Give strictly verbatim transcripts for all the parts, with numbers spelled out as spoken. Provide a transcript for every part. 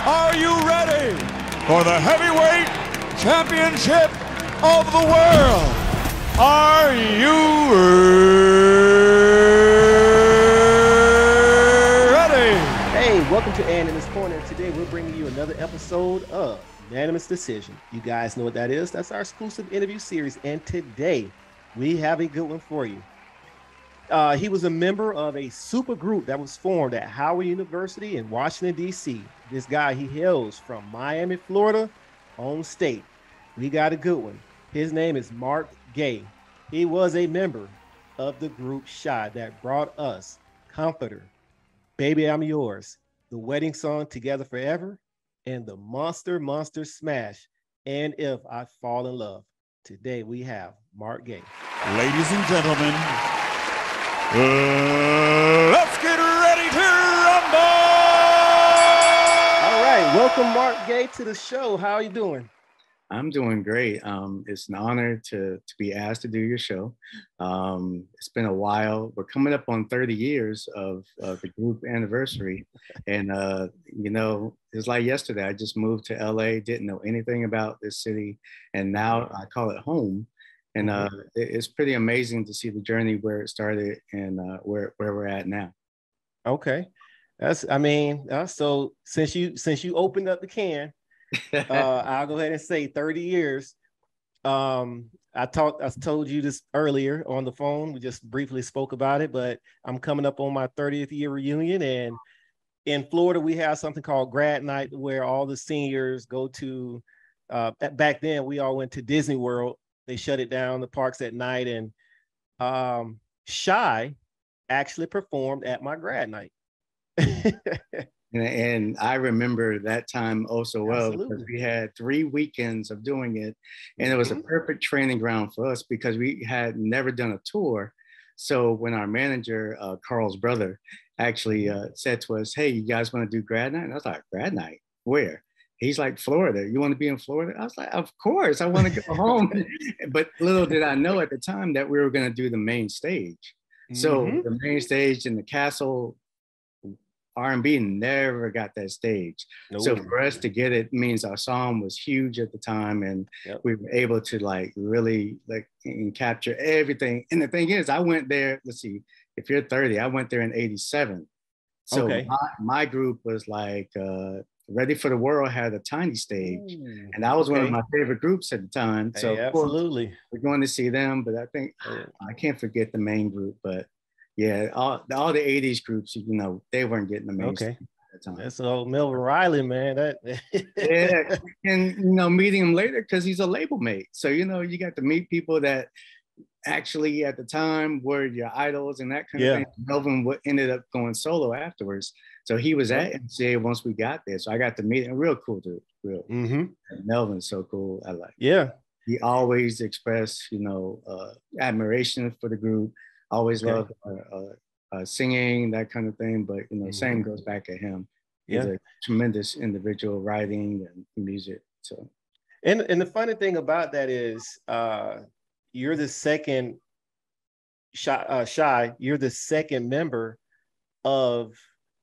Are you ready for the heavyweight championship of the world? Are you ready? Hey, welcome to Unanimous Corner. Today we're bringing you another episode of Unanimous Decision. You guys know what that is. That's our exclusive interview series. And today we have a good one for you. Uh, he was a member of a super group that was formed at Howard University in Washington, D C. This guy, he hails from Miami, Florida, home state. We got a good one. His name is Mark Gay. He was a member of the group Shy that brought us Comforter, Baby I'm Yours, The Wedding Song, Together Forever, and the Monster Monster Smash, And If I Fall in Love. Today we have Mark Gay. Ladies and gentlemen, Uh, let's get ready to rumble! All right, welcome Mark Gay to the show. How are you doing? I'm doing great. Um, it's an honor to, to be asked to do your show. Um, it's been a while. We're coming up on thirty years of, of the group anniversary. And, uh, you know, it's like yesterday, I just moved to L A, didn't know anything about this city. And now I call it home. And uh, it, it's pretty amazing to see the journey where it started and uh, where, where we're at now. Okay. That's, I mean, uh, so since you, since you opened up the can, uh, I'll go ahead and say thirty years. Um, I talked, I told you this earlier on the phone. We just briefly spoke about it, but I'm coming up on my thirtieth year reunion. And in Florida, we have something called grad night where all the seniors go to, uh, back then we all went to Disney World. They shut it down, the parks at night. And um, Shy actually performed at my grad night. And, and I remember that time oh so well. Absolutely. Because we had three weekends of doing it, and it was Mm-hmm. a perfect training ground for us because we had never done a tour. So when our manager, uh, Carl's brother, actually uh, said to us, "Hey, you guys want to do grad night?" And I was like, "Grad night? Where?" He's like, "Florida. You want to be in Florida?" I was like, "Of course, I want to go home." But little did I know at the time that we were going to do the main stage. So Mm-hmm. the main stage in the castle, R and B never got that stage. No. So for us to get it means our song was huge at the time, and Yep. we were able to like really like and capture everything. And the thing is, I went there, let's see, if you're thirty, I went there in eighty-seven. So Okay. my, my group was like uh, Ready for the World had a tiny stage. Ooh, And that was one of okay. my favorite groups at the time. So Hey, of course, absolutely. we're going to see them, but I think Yeah. I can't forget the main group, but yeah, all, all the eighties groups, you know, they weren't getting the main Okay. stage at the time. That's old Melvin Riley, man. That Yeah, and you know, meeting him later because he's a label mate. So you know, you got to meet people that actually at the time were your idols and that kind Yeah. of thing. Melvin w- ended up going solo afterwards, so he was at M C A once we got there. So I got to meet him. Real cool dude. Real. Mm-hmm. Melvin's so cool. I like. Yeah. He always expressed, you know, uh, admiration for the group. Always Okay. loved uh, uh, uh, singing, that kind of thing. But you know, Mhm. same goes back at him. He's Yeah. a tremendous individual, writing and music. So. And and the funny thing about that is, uh, you're the second shy, uh, shy. You're the second member of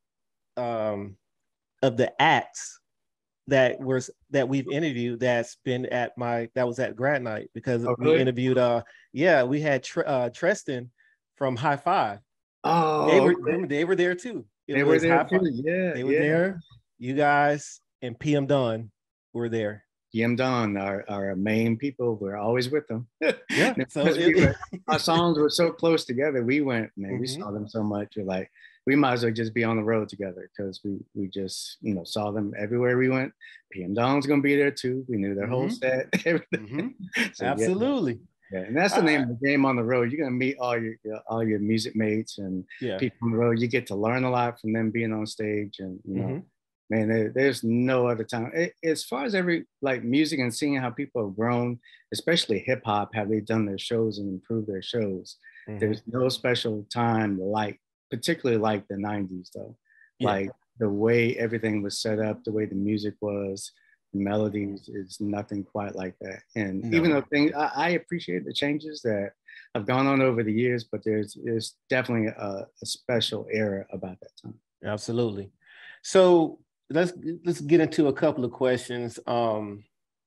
um of the acts that was that we've interviewed that's been at my that was at grad night because Oh, we really? interviewed. Uh, yeah, we had Tr- uh, Treston from High Five. Oh, They were okay. remember, they were there too. It They were was there High Five. too. Yeah, They were yeah. there. You guys and P M Dunn were there. P M Dawn, our, our main people, we're always with them. Yeah. So Because it, we were, our songs were so close together. We went, man, we Mhm. saw them so much. We're like, we might as well just be on the road together because we we just, you know, saw them everywhere we went. P M Dawn's gonna be there too. We knew their whole Mhm. set, everything. Mhm. So, yeah. Absolutely. Yeah, and that's the name of the game on the road. You're gonna meet all your your- all your music mates and Yeah. people on the road. You get to learn a lot from them being on stage, and you know, Mhm. man, there, there's no other time. It, as far as every like music and seeing how people have grown, especially hip hop, how they've done their shows and improved their shows. Mhm. There's no special time like, particularly like the nineties though. Yeah. Like the way everything was set up, the way the music was, the melodies is nothing quite like that. And No. even though things, I, I appreciate the changes that have gone on over the years, but there's there's definitely a, a special era about that time. Absolutely. So let's let's get into a couple of questions. Um,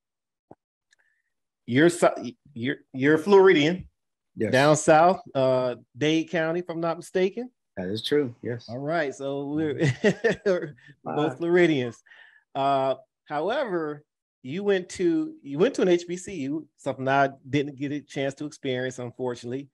you're you're you're Floridian, Yes. down south, uh, Dade County, if I'm not mistaken. That is true. Yes. All right, so we're, we're both Floridians. Uh, however, you went to you went to an H B C U, something I didn't get a chance to experience, unfortunately.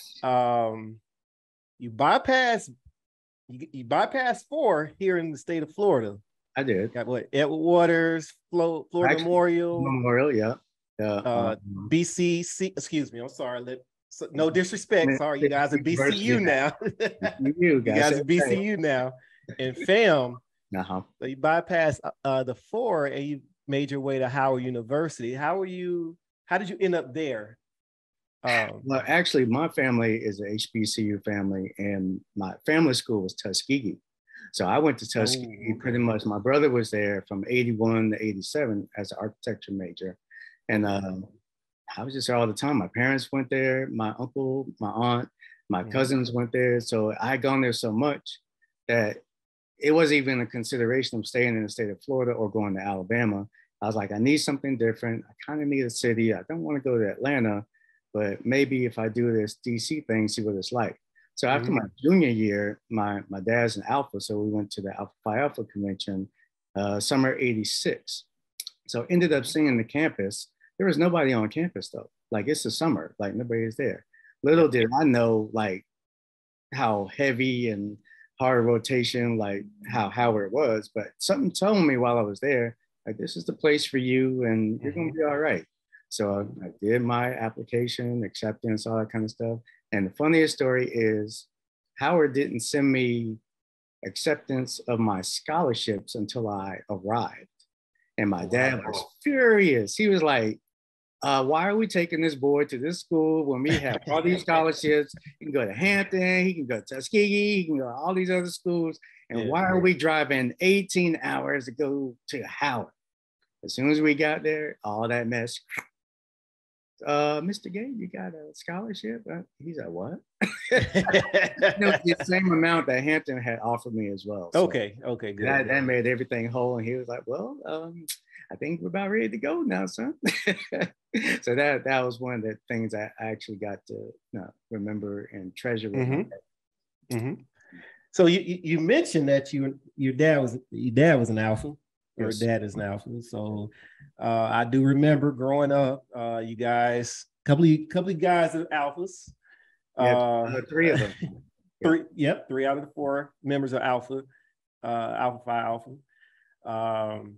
Um, you bypassed you, you bypassed four here in the state of Florida. I did. Got what? Edward Waters, Flo, Florida Actually, Memorial, Memorial, yeah. Yeah. uh, um, B C C. Excuse me, I'm sorry. Let, so, no disrespect. Sorry, you guys are B C U now. you, You guys, guys are B C U now, and fam. Uh-huh. So you bypassed uh, the four and you made your way to Howard University. How were you? How did you end up there? Um, Well, actually, my family is a H B C U family, and my family school was Tuskegee. So I went to Tuskegee. Oh, okay. Pretty much. My brother was there from eighty-one to eighty-seven as an architecture major, and um, I was just there all the time. My parents went there. My uncle, my aunt, my Mhm. cousins went there. So I had gone there so much that it wasn't even a consideration of staying in the state of Florida or going to Alabama. I was like, I need something different. I kind of need a city. I don't want to go to Atlanta, but maybe if I do this D C thing, see what it's like. So after Mhm. my junior year, my, my dad's an Alpha. So we went to the Alpha Phi Alpha convention, uh, summer eighty-six. So ended up seeing the campus. There was nobody on campus though. Like it's the summer, like nobody is there. Little did I know like how heavy and hard rotation, like how Howard was, but something told me while I was there, like this is the place for you and you're gonna be all right. So I, I did my application, acceptance, all that kind of stuff. And the funniest story is Howard didn't send me acceptance of my scholarships until I arrived. And my dad was furious. He was like, uh, why are we taking this boy to this school when we have all these scholarships? He can go to Hampton, he can go to Tuskegee, he can go to all these other schools. And Yeah. why are we driving eighteen hours to go to Howard? As soon as we got there, all that mess. Uh, Mister Gay, you got a scholarship? Uh, he's like, what? You know, the same amount that Hampton had offered me as well. So okay, okay, good. that, that made everything whole. And he was like, well, um, I think we're about ready to go now, son. So that that was one of the things I actually got to you know, remember and treasure. Mm-hmm. Mm-hmm. So you you mentioned that you your dad was your dad was an Alpha. Your Yes. dad is an Alpha. So uh, I do remember growing up, uh, you guys, couple of couple of guys are Alphas. Yeah, Uh, uh, three of them. three, yep, three out of the four members are Alpha, uh, Alpha Phi Alpha. Um,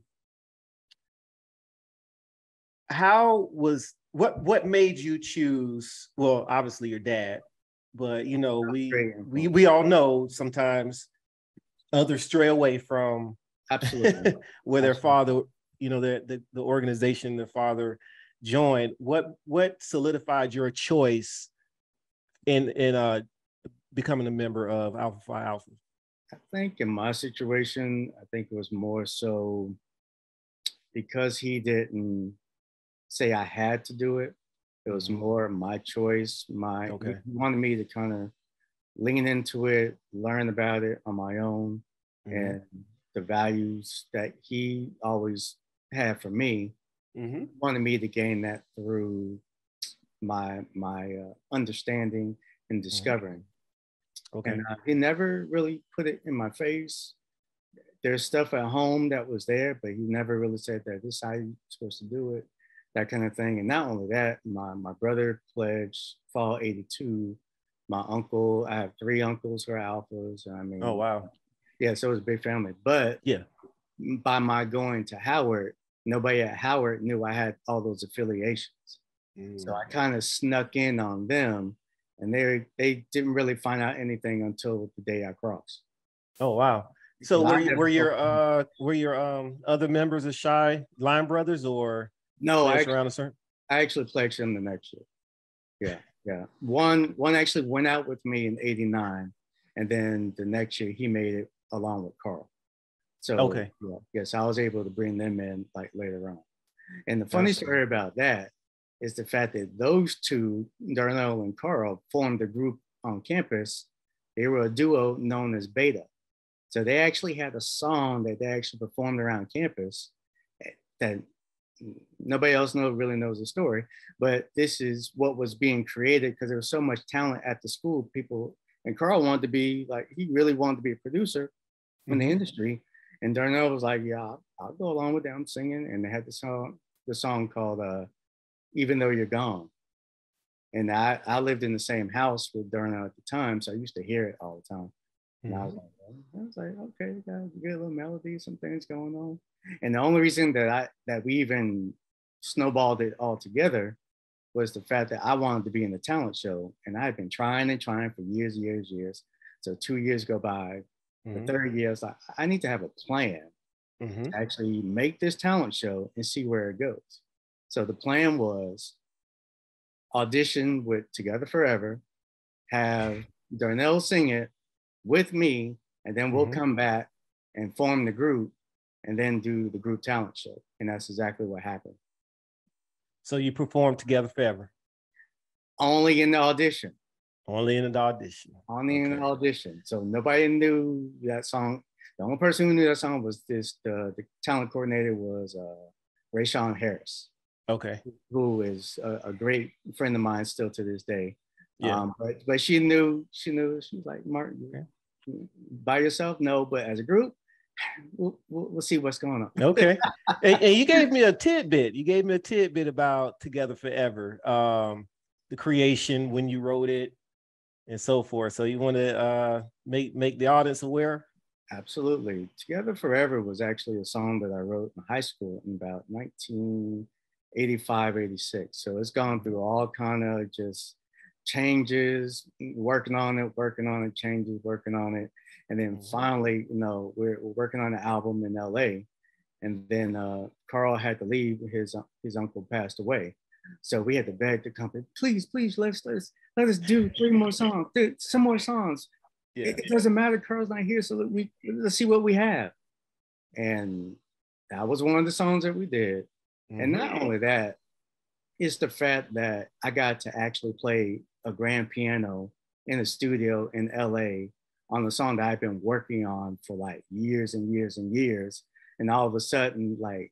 how was what what made you choose? Well, obviously your dad, but you know we Great we we all know sometimes others stray away from Absolutely. where their Absolutely. father, you know, the, the the organization their father joined. What what solidified your choice in in uh becoming a member of Alpha Phi Alpha? I think in my situation, I think it was more so because he didn't say I had to do it. It was Mhm. more my choice. My Okay. he wanted me to kind of lean into it, learn about it on my own, Mhm. and the values that he always had for me. Mhm. Wanted me to gain that through my my uh, understanding and discovering. Okay. And uh, he never really put it in my face. There's stuff at home that was there, but he never really said that this is how you're supposed to do it, that kind of thing. And not only that, my, my brother pledged fall eighty-two. My uncle, I have three uncles who are Alphas. I mean, Oh wow. yeah, so it was a big family. But Yeah. by my going to Howard, nobody at Howard knew I had all those affiliations. So I kind of snuck in on them, and they they didn't really find out anything until the day I crossed. Oh wow. So Well, were I you, never were your thought- uh were your um other members of Shy Line Brothers or No, I pledged actually, around a certain? I actually pledged them the next year. Yeah, yeah. One one actually went out with me in eighty-nine, and then the next year he made it along with Carl. So Okay. yeah, yes, I was able to bring them in like later on. And the funny That's story about that is the fact that those two, Darnell and Carl, formed a group on campus. They were a duo known as Beta. So they actually had a song that they actually performed around campus that nobody else know, really knows the story, but this is what was being created because there was so much talent at the school. People, and Carl wanted to be like, he really wanted to be a producer in the industry. And Darnell was like, yeah, I'll, I'll go along with them singing. And they had the song, the song called uh, Even Though You're Gone. And I, I lived in the same house with Darnell at the time, so I used to hear it all the time. And I was like, I was like, okay, got a good little melody, some things going on. And the only reason that I that we even snowballed it all together was the fact that I wanted to be in the talent show, and I had been trying and trying for years, years, years. So two years go by. Mm-hmm. The third year, I was like, I need to have a plan mm-hmm. to actually make this talent show and see where it goes. So the plan was audition with Together Forever, have Darnell sing it with me, and then we'll mm-hmm. come back and form the group and then do the group talent show. And that's exactly what happened. So you performed Together Forever? Only in the audition. Only in the audition. Only okay. in the audition. So nobody knew that song. The only person who knew that song was this, the, the talent coordinator was uh, Rayshawn Harris. Okay. Who is a, a great friend of mine still to this day. Yeah. Um, but, but she knew, she knew, she was like, Martin, okay. by yourself? No, but as a group, We'll, we'll, we'll see what's going on. Okay. and, and you gave me a tidbit. You gave me a tidbit about Together Forever, um, the creation, when you wrote it, and so forth. So you want to uh, make make the audience aware? Absolutely. Together Forever was actually a song that I wrote in high school in about nineteen eighty-five, eighty-six. So it's gone through all kind of just changes, working on it, working on it, changes, working on it. And then finally, you know, we're, we're working on an album in L A. And then uh, Carl had to leave. His his uncle passed away. So we had to beg the company, please, please, let's, let's, let us do three more songs, some more songs. Yeah. It, it doesn't matter, Carl's not here, so we, let's see what we have. And that was one of the songs that we did. Mm-hmm. And not only that, it's the fact that I got to actually play a grand piano in a studio in L A on a song that I've been working on for like years and years and years. And all of a sudden, like,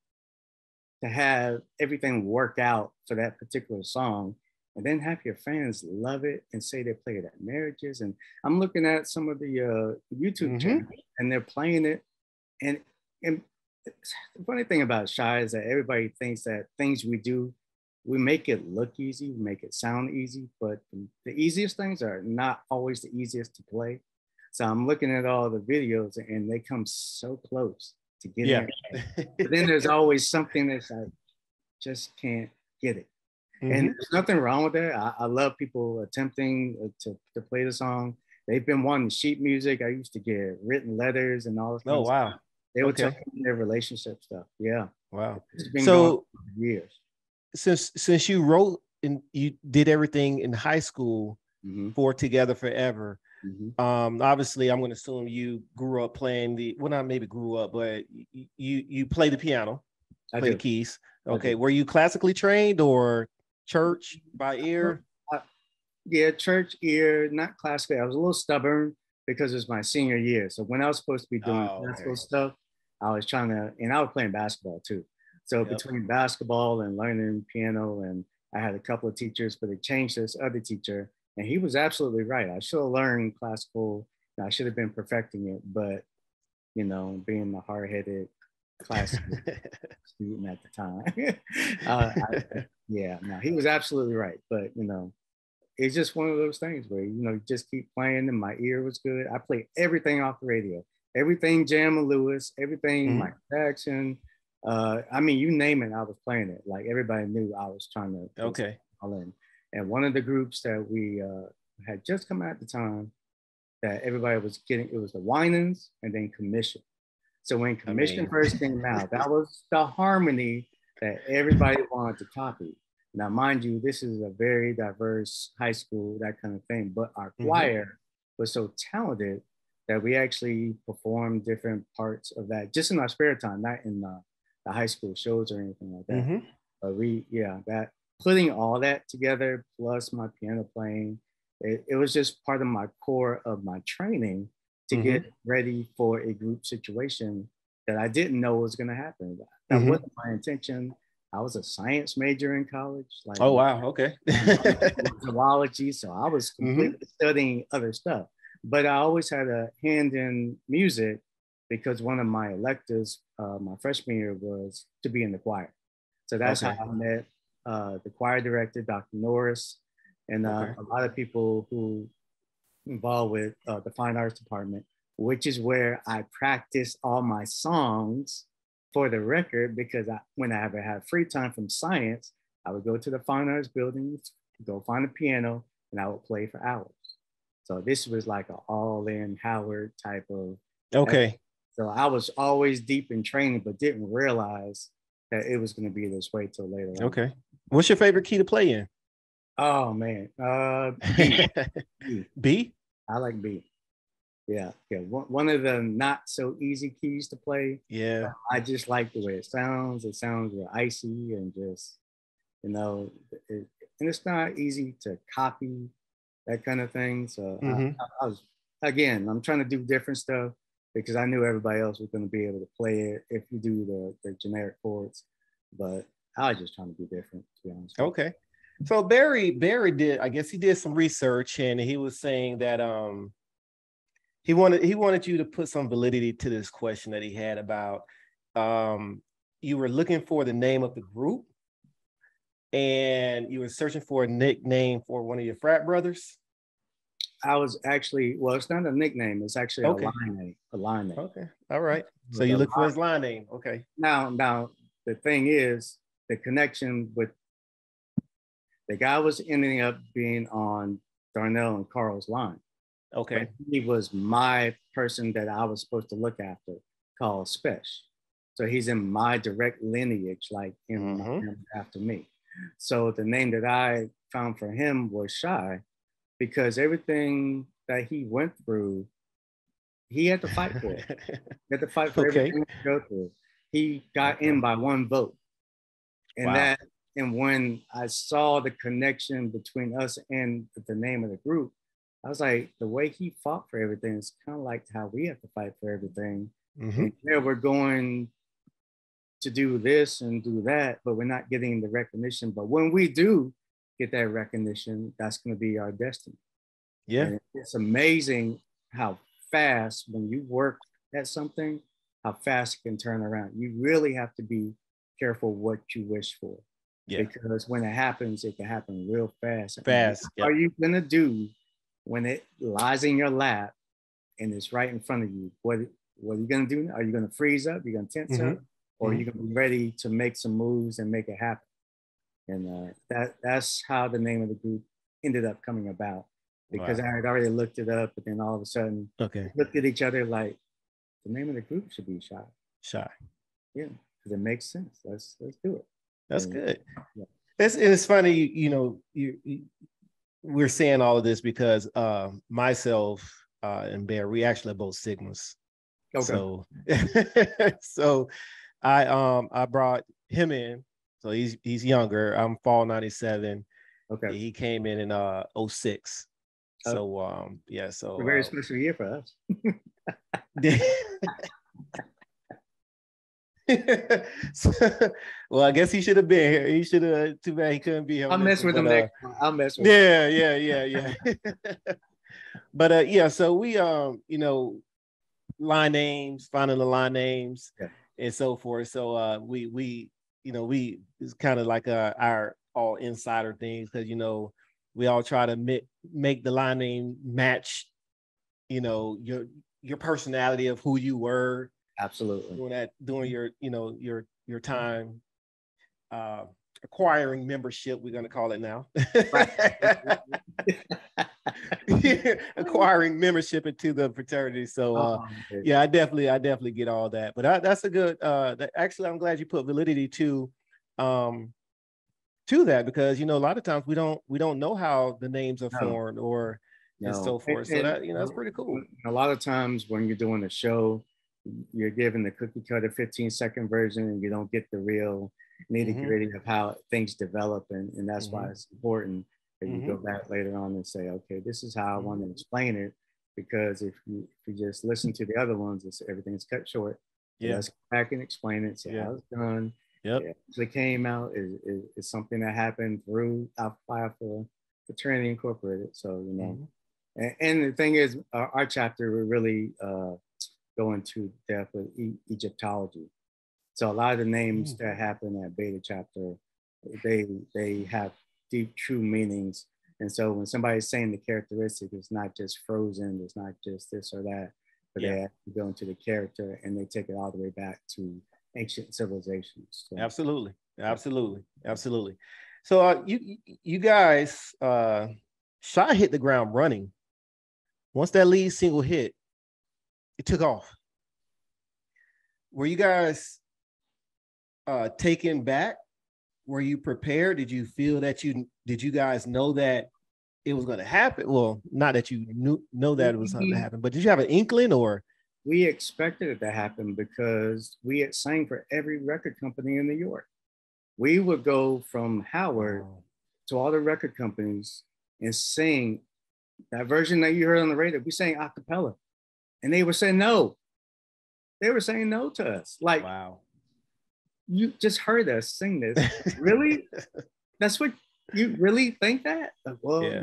to have everything work out for that particular song and then have your fans love it and say they play it at marriages. And I'm looking at some of the uh, YouTube mm-hmm. channels and they're playing it. And, and the funny thing about Shy is that everybody thinks that things we do, we make it look easy, we make it sound easy, but the easiest things are not always the easiest to play. So I'm looking at all the videos and they come so close to getting yeah. it. But then there's always something that's I just can't get it. Mm-hmm. And there's nothing wrong with that. I, I love people attempting to, to play the song. They've been wanting sheet music. I used to get written letters and all this. Oh, wow. Stuff. They would okay. tell me their relationship stuff. Yeah. Wow. It's been so going for years. Since since you wrote and you did everything in high school mm-hmm. for Together Forever, mm-hmm. um, obviously I'm going to assume you grew up playing the, well, not maybe grew up, but you you play the piano, I play do. the keys. Okay. Were you classically trained or church by ear? Uh, yeah, church ear, not classically. I was a little stubborn because it was my senior year. So when I was supposed to be doing oh, classical okay. stuff, I was trying to, and I was playing basketball too. So yep. between basketball and learning piano, and I had a couple of teachers, but they changed this other teacher, and he was absolutely right. I should have learned classical. I should have been perfecting it, but you know, being the hard-headed classical student at the time, uh, I, yeah, no, he was absolutely right. But you know, it's just one of those things where you know, you just keep playing, and my ear was good. I played everything off the radio, everything Jam Lewis, everything mm-hmm. Mike Jackson. Uh, I mean, you name it, I was playing it. Like everybody knew I was trying to okay. all in. And one of the groups that we uh, had just come out at the time that everybody was getting, it was the Winans and then Commission. So when Commission I mean. first came out, that was the harmony that everybody wanted to copy. Now, mind you, this is a very diverse high school, that kind of thing. But our mm-hmm. choir was so talented that we actually performed different parts of that just in our spare time, not in the the high school shows or anything like that. Mm-hmm. But we, yeah, that putting all that together plus my piano playing, it, it was just part of my core of my training to Mhm. get ready for a group situation that I didn't know was going to happen. That Mhm. wasn't my intention. I was a science major in college. Like, Oh wow, okay. zoology, so I was completely studying other stuff. But I always had a hand in music because one of my electives, uh, my freshman year, was to be in the choir. So that's Okay. how I met uh, the choir director, Doctor Norris, and uh, Okay. a lot of people who involved with uh, the fine arts department, which is where I practiced all my songs for the record, because I, when I ever had free time from science, I would go to the fine arts buildings, go find a piano, and I would play for hours. So this was like an all-in Howard type of. Okay. So I was always deep in training, but didn't realize that it was going to be this way till later on. Okay. What's your favorite key to play in? Oh man, uh, B. B. B? I like B. Yeah, yeah. One, one of the not so easy keys to play. Yeah. I just like the way it sounds. It sounds real icy and just, you know, it, and it's not easy to copy, that kind of thing. So Mm-hmm. I, I was, again, I'm trying to do different stuff because I knew everybody else was going to be able to play it if you do the, the generic chords. But I was just trying to be different, to be honest. Okay. So Barry, Barry did, I guess he did some research, and he was saying that um he wanted he wanted you to put some validity to this question that he had about um you were looking for the name of the group and you were searching for a nickname for one of your frat brothers. I was actually, well, it's not a nickname. It's actually Okay. a line name. A line name. Okay. All right. So you look for his line name. Okay. Now, now the thing is, the connection with the guy was ending up being on Darnell and Carl's line. Okay. But he was my person that I was supposed to look after, called Spesh. So he's in my direct lineage, like in Mhm. my, after me. So the name that I found for him was Shy, because everything that he went through, he had to fight for it. He had to fight for Okay. everything to go through. He got Okay. in by one vote. And Wow. that, and when I saw the connection between us and the name of the group, I was like, the way he fought for everything is kind of like how we have to fight for everything. Mm-hmm. And here we're going to do this and do that, but we're not getting the recognition. But when we do get that recognition, that's going to be our destiny. Yeah. And it's amazing how fast, when you work at something, how fast it can turn around. You really have to be careful what you wish for. Yeah. Because when it happens, it can happen real fast. Fast. What are you going to do when it lies in your lap and it's right in front of you? What, what are you going to do? Are you going to freeze up? You're going to tense Mm-hmm. up? Or mm-hmm. are you going to be ready to make some moves and make it happen? And uh, that that's how the name of the group ended up coming about. Because wow. I had already looked it up, but then all of a sudden, okay, looked at each other like, the name of the group should be Shy. Shy. Yeah, because it makes sense. Let's let's do it. That's and, good. Yeah. It's it's funny, you, you know, you, you we're saying all of this because uh, myself uh, and Bear, we actually are both Sigmas. Okay. So, so I um I brought him in. So he's he's younger. I'm fall ninety-seven. Okay. He came in in uh oh six. Oh. So um yeah, so a very uh, special year for us. so, well, I guess he should have been here. He should have. Too bad he couldn't be here. I'll mess with but, him uh, next time. I'll mess with yeah, him. Yeah, yeah, yeah, yeah. But uh, yeah. So we um, you know, line names, finding the line names, yeah. and so forth. So uh, we we you know we it's kind of like uh, our all insider things because you know we all try to make make the line name match, you know, your your personality of who you were. Absolutely. Doing that, doing your, you know, your your time uh, acquiring membership, we're gonna call it now. Acquiring membership into the fraternity. So uh, oh, yeah, I definitely, I definitely get all that. But I, that's a good. Uh, that, actually, I'm glad you put validity to um, to that because you know a lot of times we don't we don't know how the names are no. formed or no. and so forth. So and, that you know that's pretty cool. A lot of times when you're doing a show, you're given the cookie cutter fifteen second version and you don't get the real nitty gritty mm-hmm. of how things develop. And, and that's mm-hmm. why it's important that you mm-hmm. go back later on and say, okay, this is how I want to explain it because if you, if you just listen to the other ones, it's, everything's cut short. Yeah. Let's go back and explain it. So Yeah. how it's done. Yep. It actually came out is, is, is something that happened through Alpha Phi Alpha Fraternity Incorporated. So, you know, mm-hmm. and, and the thing is, our, our chapter will really uh, go into depth with e- Egyptology. So a lot of the names mm-hmm. that happen at Beta chapter, they they have deep, true meanings. And so when somebody's saying the characteristic, it's not just frozen, it's not just this or that, but yeah. they actually go into the character and they take it all the way back to ancient civilizations. So. Absolutely, absolutely, absolutely. So uh, you you guys, uh, Shy hit the ground running. Once that lead single hit, it took off. Were you guys uh, taken back? Were you prepared? Did you feel that you did you guys know that it was going to happen? Well, not that you knew know that it was going to happen, but did you have an inkling or? We expected it to happen because we had sang for every record company in New York. We would go from Howard oh. to all the record companies and sing that version that you heard on the radio. We sang a cappella, and they were saying no. They were saying no to us. Like, wow. You just heard us sing this. Really? That's what you really think that? Like, well, yeah.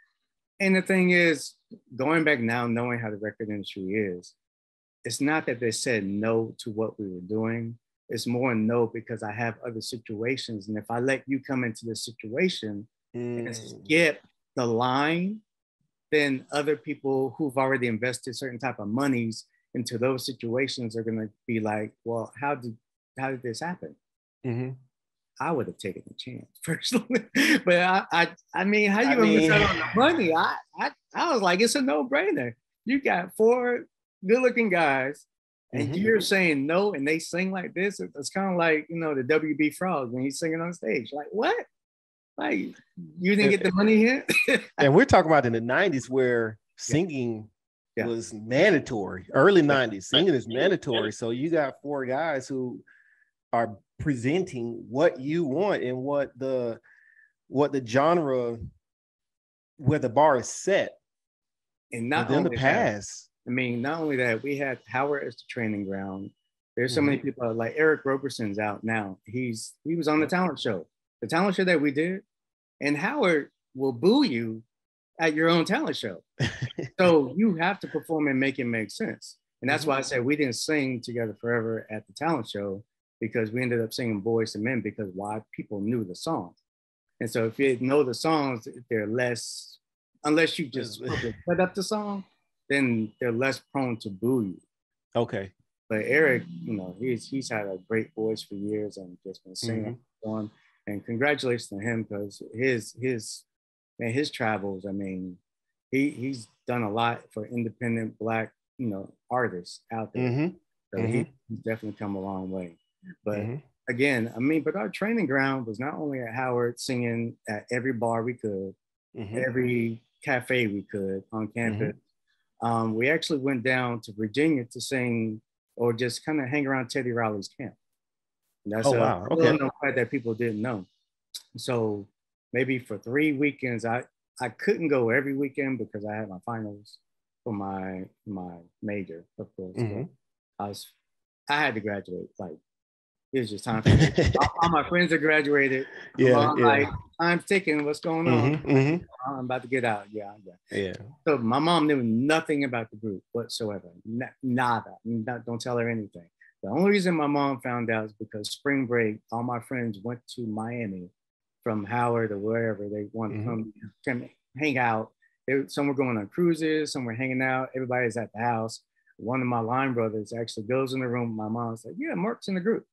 And the thing is, going back now, knowing how the record industry is, it's not that they said no to what we were doing. It's more no because I have other situations. And if I let you come into this situation mm. and skip the line, then other people who've already invested certain type of monies into those situations are going to be like, well, how did How did this happen? Mm-hmm. I would have taken a chance personally, but I, I, I mean, how you I gonna miss out on the money? I, I, I was like, it's a no-brainer. You got four good-looking guys, and mm-hmm. you're saying no, and they sing like this. It's kind of like, you know, the W B Frog when he's singing on stage. Like, what? Like, you didn't get the money here? And we're talking about in the nineties where singing yeah. was mandatory. Early nineties, singing is mandatory. So you got four guys who are presenting what you want and what the what the genre where the bar is set. And not within only the past. That, I mean, not only that, we had Howard as the training ground. There's so mm-hmm. many people like Eric Roberson's out now. He's he was on the talent show, the talent show that we did, and Howard will boo you at your own talent show. So you have to perform and make it make sense. And that's mm-hmm. why I said we didn't sing together forever at the talent show, because we ended up singing Boys and Men because why people knew the songs. And so if you know the songs, they're less, unless you just put up the song, then they're less prone to boo you. Okay. But Eric, you know, he's he's had a great voice for years and just been singing mm-hmm. on. And congratulations to him because his his man, his travels, I mean, he he's done a lot for independent Black, you know, artists out there. Mm-hmm. So mm-hmm. he, he's definitely come a long way. But mm-hmm. again, I mean, but our training ground was not only at Howard, singing at every bar we could, mm-hmm. every cafe we could on campus. Mm-hmm. Um, we actually went down to Virginia to sing or just kind of hang around Teddy Riley's camp. And that's oh, a wow. Okay. little fact that people didn't know. So maybe for three weekends, I, I couldn't go every weekend because I had my finals for my my major, of course. Mm-hmm. I was I had to graduate. Like, it was just time for me. all, all my friends are graduated. Yeah, I'm yeah. like, time's ticking. What's going on? Mm-hmm, mm-hmm. I'm about to get out. Yeah, yeah. Yeah. So my mom knew nothing about the group whatsoever. N- nada. Not, don't tell her anything. The only reason my mom found out is because spring break, all my friends went to Miami from Howard or wherever they wanted mm-hmm. to come, come hang out. They, some were going on cruises, some were hanging out. Everybody's at the house. One of my line brothers actually goes in the room. My mom's like, yeah, Mark's in the group.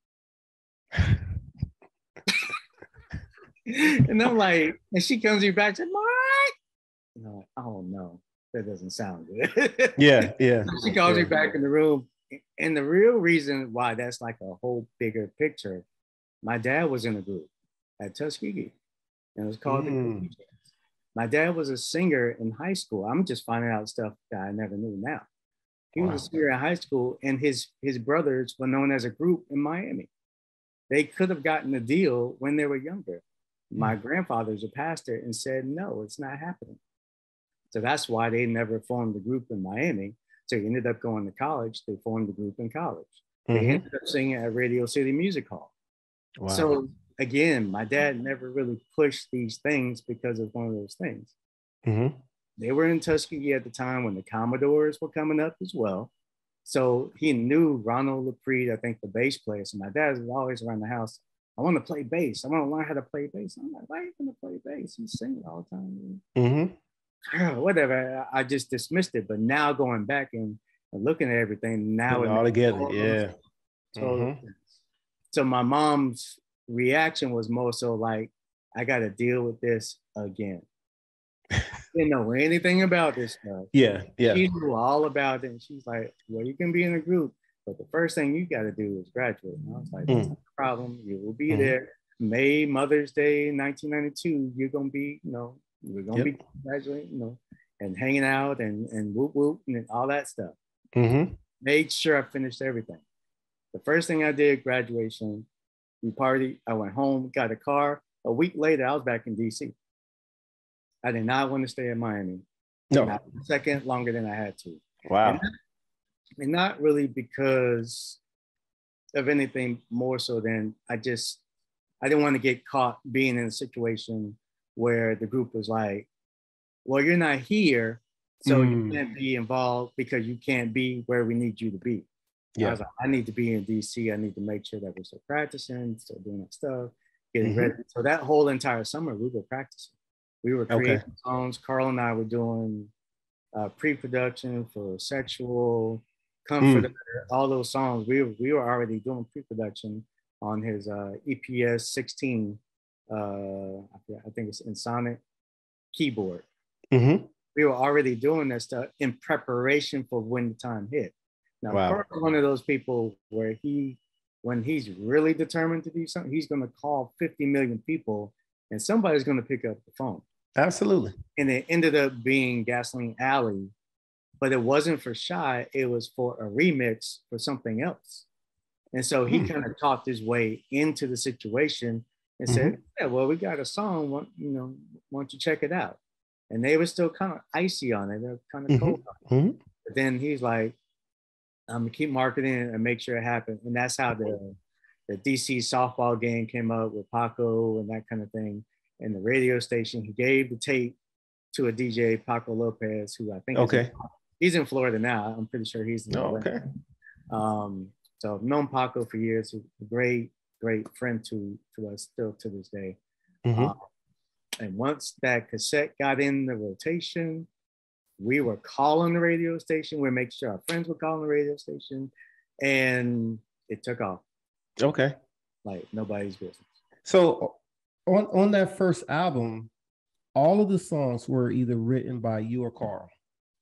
And I'm like, and she comes to me back, said, Mark. And I'm like, oh no, that doesn't sound good. Yeah, yeah. So she calls yeah. me back in the room. And the real reason why that's like a whole bigger picture, my dad was in a group at Tuskegee, and it was called mm. the My dad was a singer in high school. I'm just finding out stuff that I never knew now. He wow. was a singer in high school, and his his brothers were known as a group in Miami. They could have gotten a deal when they were younger. My mm. grandfather's a pastor and said, no, it's not happening. So that's why they never formed a group in Miami. So he ended up going to college. They formed a group in college. They Mm-hmm. ended up singing at Radio City Music Hall. Wow. So again, my dad never really pushed these things because of one of those things. Mm-hmm. They were in Tuskegee at the time when the Commodores were coming up as well. So he knew Ronald LaPreed, I think the bass player. So my dad was always around the house. I want to play bass. I want to learn how to play bass. I'm like, why are you going to play bass? He's singing all the time. Mm-hmm. Whatever. I just dismissed it. But now going back and, and looking at everything, now all together, yeah. So, mm-hmm. so my mom's reaction was more so like, I got to deal with this again. Didn't know anything about this stuff. Yeah, yeah. She knew all about it. And she's like, well, you can be in a group, but the first thing you got to do is graduate. And I was like, that's mm. not a problem. You will be mm. there. May, Mother's Day, nineteen ninety-two, you're going to be, you know, we're going to yep. be graduating, you know, and hanging out and, and whoop, whoop, and all that stuff. Mm-hmm. Made sure I finished everything. The first thing I did, graduation, we partied. I went home, got a car. A week later, I was back in D C. I did not want to stay in Miami. No. Not a second longer than I had to. Wow. And not, and not really because of anything more so than I just, I didn't want to get caught being in a situation where the group was like, well, you're not here, so mm. you can't be involved because you can't be where we need you to be. Yeah. I was like, I need to be in D C. I need to make sure that we're still practicing, still doing that stuff, getting mm-hmm. ready. So that whole entire summer, we were practicing. We were creating okay. songs. Carl and I were doing uh, pre-production for Sexual, Comforter, mm. all those songs. We were, we were already doing pre-production on his uh, E P S sixteen, uh, I think it's Insonic keyboard. Mm-hmm. We were already doing that stuff in preparation for when the time hit. Now, wow. Carl is one of those people where he, when he's really determined to do something, he's going to call fifty million people and somebody's going to pick up the phone. Absolutely. And it ended up being Gasoline Alley, but it wasn't for Shy. It was for a remix for something else. And so he hmm. kind of talked his way into the situation and mm-hmm. said, yeah, well, we got a song, why, you know, why don't you check it out? And they were still kind of icy on it. They were kind of mm-hmm. cold on it. Mm-hmm. But then he's like, I'm gonna keep marketing it and make sure it happens. And that's how the, the D C softball game came up with Paco and that kind of thing. And the radio station, he gave the tape to a D J, Paco Lopez, who I think okay. is in, he's in Florida now. I'm pretty sure he's in oh, okay. Um, so I've known Paco for years. He's a great, great friend to, to us still to this day. Mm-hmm. Um, and once that cassette got in the rotation, we were calling the radio station. We were making sure our friends were calling the radio station, and it took off. Okay. Like nobody's business. So on, on that first album, all of the songs were either written by you or Carl?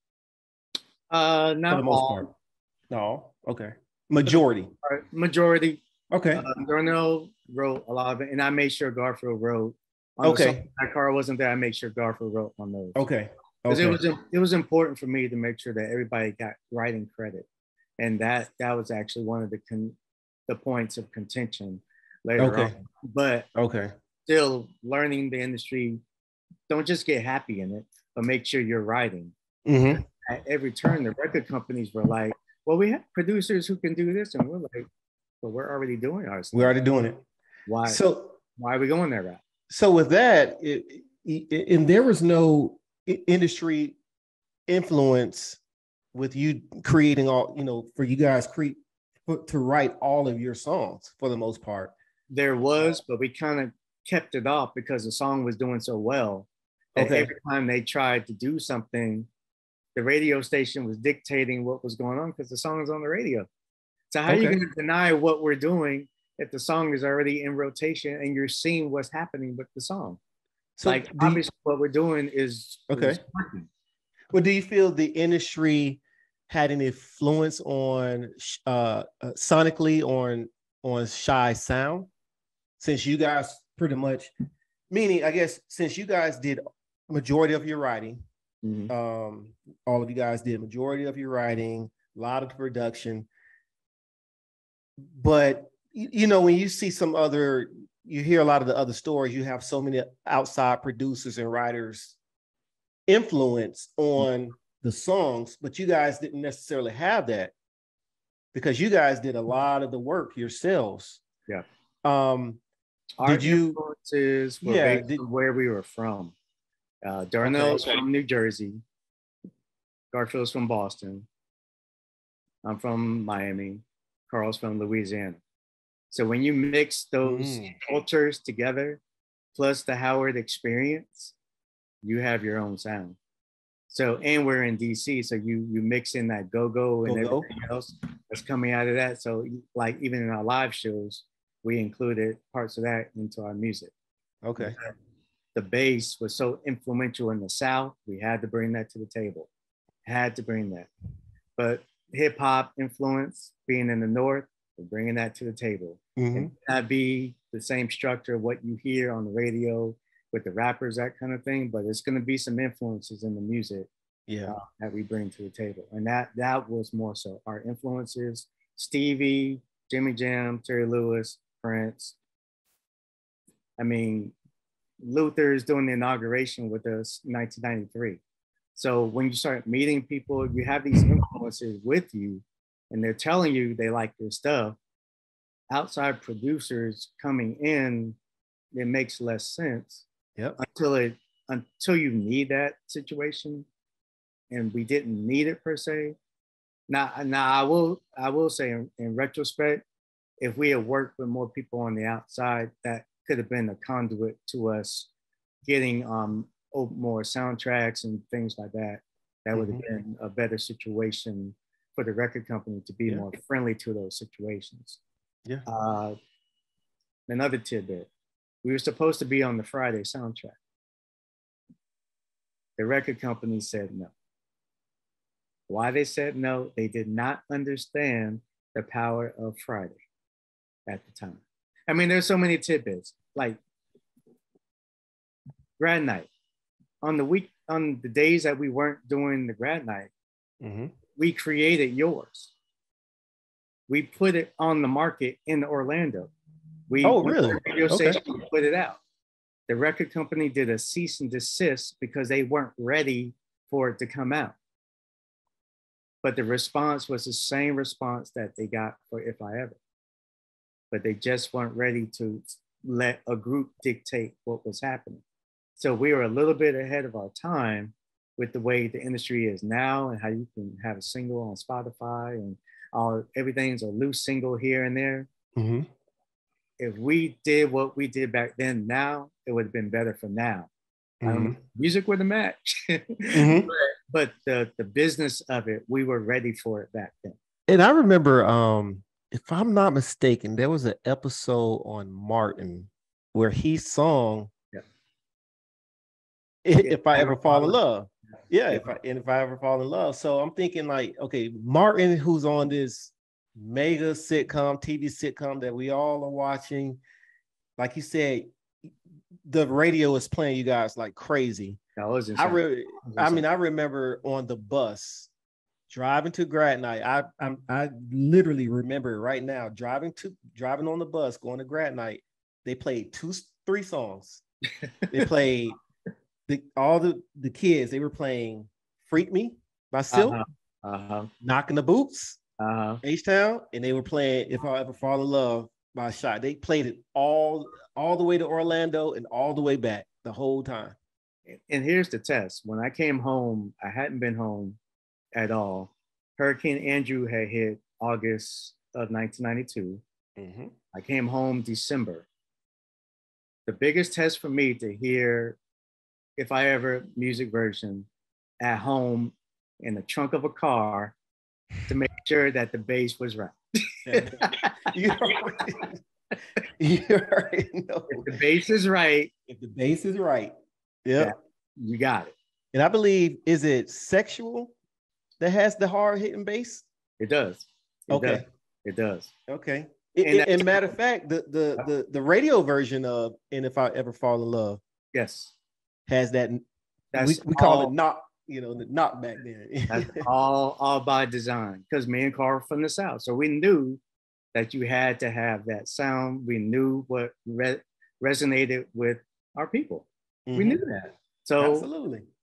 Uh, not For the most all. part. No. Okay. Majority. Majority. Okay. Uh, Darnell wrote a lot of it, and I made sure Garfield wrote. On okay. That Carl wasn't there. I made sure Garfield wrote on those. Okay. Because okay. it was it was important for me to make sure that everybody got writing credit, and that that was actually one of the con, the points of contention later okay. on. But okay, still learning the industry, don't just get happy in it, but make sure you're writing. Mm-hmm. At every turn, the record companies were like, "Well, we have producers who can do this," and we're like, "Well, we're already doing ours. We're already doing it. Why? So why are we going that route?" So with that, it, it, and there was no industry influence with you creating all, you know, for you guys create to write all of your songs for the most part. There was, but we kind of kept it off because the song was doing so well. And okay. every time they tried to do something, the radio station was dictating what was going on because the song is on the radio. So how okay. are you going to deny what we're doing if the song is already in rotation and you're seeing what's happening with the song? So like obviously you, what we're doing is okay. Is well, do you feel the industry had an influence on uh, uh, sonically on on Shy sound? Since you guys pretty much, meaning I guess since you guys did majority of your writing, mm-hmm. um, all of you guys did majority of your writing, a lot of the production, but you know, when you see some other, you hear a lot of the other stories, you have so many outside producers and writers influence on the songs, but you guys didn't necessarily have that because you guys did a lot of the work yourselves. Yeah. Um, Our did you? influences were Yeah, based did- on where we were from. Uh, Darnell's Okay, okay. from New Jersey. Garfield's from Boston. I'm from Miami. Carl's from Louisiana. So when you mix those Mm. cultures together, plus the Howard experience, you have your own sound. So, and we're in D C, so you you mix in that go-go and Go-go. everything else that's coming out of that. So like even in our live shows, we included parts of that into our music. Okay. The bass was so influential in the South, we had to bring that to the table. Had to bring that. But hip hop influence being in the North, we're bringing that to the table. Mhm. And not be the same structure of what you hear on the radio with the rappers, that kind of thing, but it's going to be some influences in the music Yeah. uh, that we bring to the table. And that that was more so our influences: Stevie, Jimmy Jam, Terry Lewis, Prince. I mean, Luther is doing the inauguration with us in nineteen ninety-three. So when you start meeting people, you have these influences with you, and they're telling you they like your stuff. Outside producers coming in, it makes less sense. Yep. Until it until you need that situation, and we didn't need it per se. Now, now I will I will say in, in retrospect, if we had worked with more people on the outside, that could have been a conduit to us getting um more soundtracks and things like that. That would have Mhm. been a better situation for the record company to be Yeah. more friendly to those situations. Yeah. Uh, another tidbit. We were supposed to be on the Friday soundtrack. The record company said no. Why they said no? They did not understand the power of Friday at the time. I mean, there's so many tidbits, like grad night. On the week, on the days that we weren't doing the grad night, Mhm. we created yours. We put it on the market in Orlando. We Oh, really? radio Okay. station put it out. The record company did a cease and desist because they weren't ready for it to come out. But the response was the same response that they got for If I Ever. But they just weren't ready to let a group dictate what was happening. So we were a little bit ahead of our time with the way the industry is now and how you can have a single on Spotify and all everything's a loose single here and there. Mm-hmm. If we did what we did back then, now it would have been better for now. Mm-hmm. I don't know, music would have matched, Mm-hmm. but, but the the business of it, we were ready for it back then. And I remember, um, if I'm not mistaken, there was an episode on Martin where he sung Yeah. "If, Yeah, if I Ever Fall in Love." Yeah, Yeah. if I and if I ever fall in love. So I'm thinking like, okay, Martin, who's on this mega sitcom, T V sitcom that we all are watching, like you said, the radio is playing you guys like crazy. That was I insane. really, I mean, I remember on the bus driving to grad night. I I'm, I literally remember it right now. Driving to driving on the bus, going to grad night. They played two, three songs. They played the all the the kids. They were playing "Freak Me" by Silk, uh-huh. Uh-huh. "Knocking the Boots," Uh-huh. H-Town, and they were playing "If I Ever Fall in Love" by Shot. They played it all all the way to Orlando and all the way back the whole time. And here's the test. When I came home, I hadn't been home at all. Hurricane Andrew had hit August of nineteen ninety-two. Mm-hmm. I came home December. The biggest test for me to hear If I Ever music version at home in the trunk of a car to make sure that the bass was right. you, already, you already know. If the bass is right, If the bass is right, yeah, yeah, you got it. And I believe, is it Sexual that has the hard hitting bass? It does. It Okay. does. It does. Okay. And And, that's- and matter of fact, the, the the the radio version of "And If I Ever Fall in Love" Yes. has that. That's we, we call all, it knock, you know, the knock back then. That's all, all by design, because me and Carl are from the South. So we knew that you had to have that sound. We knew what re- resonated with our people. Mhm. We knew that. So Absolutely.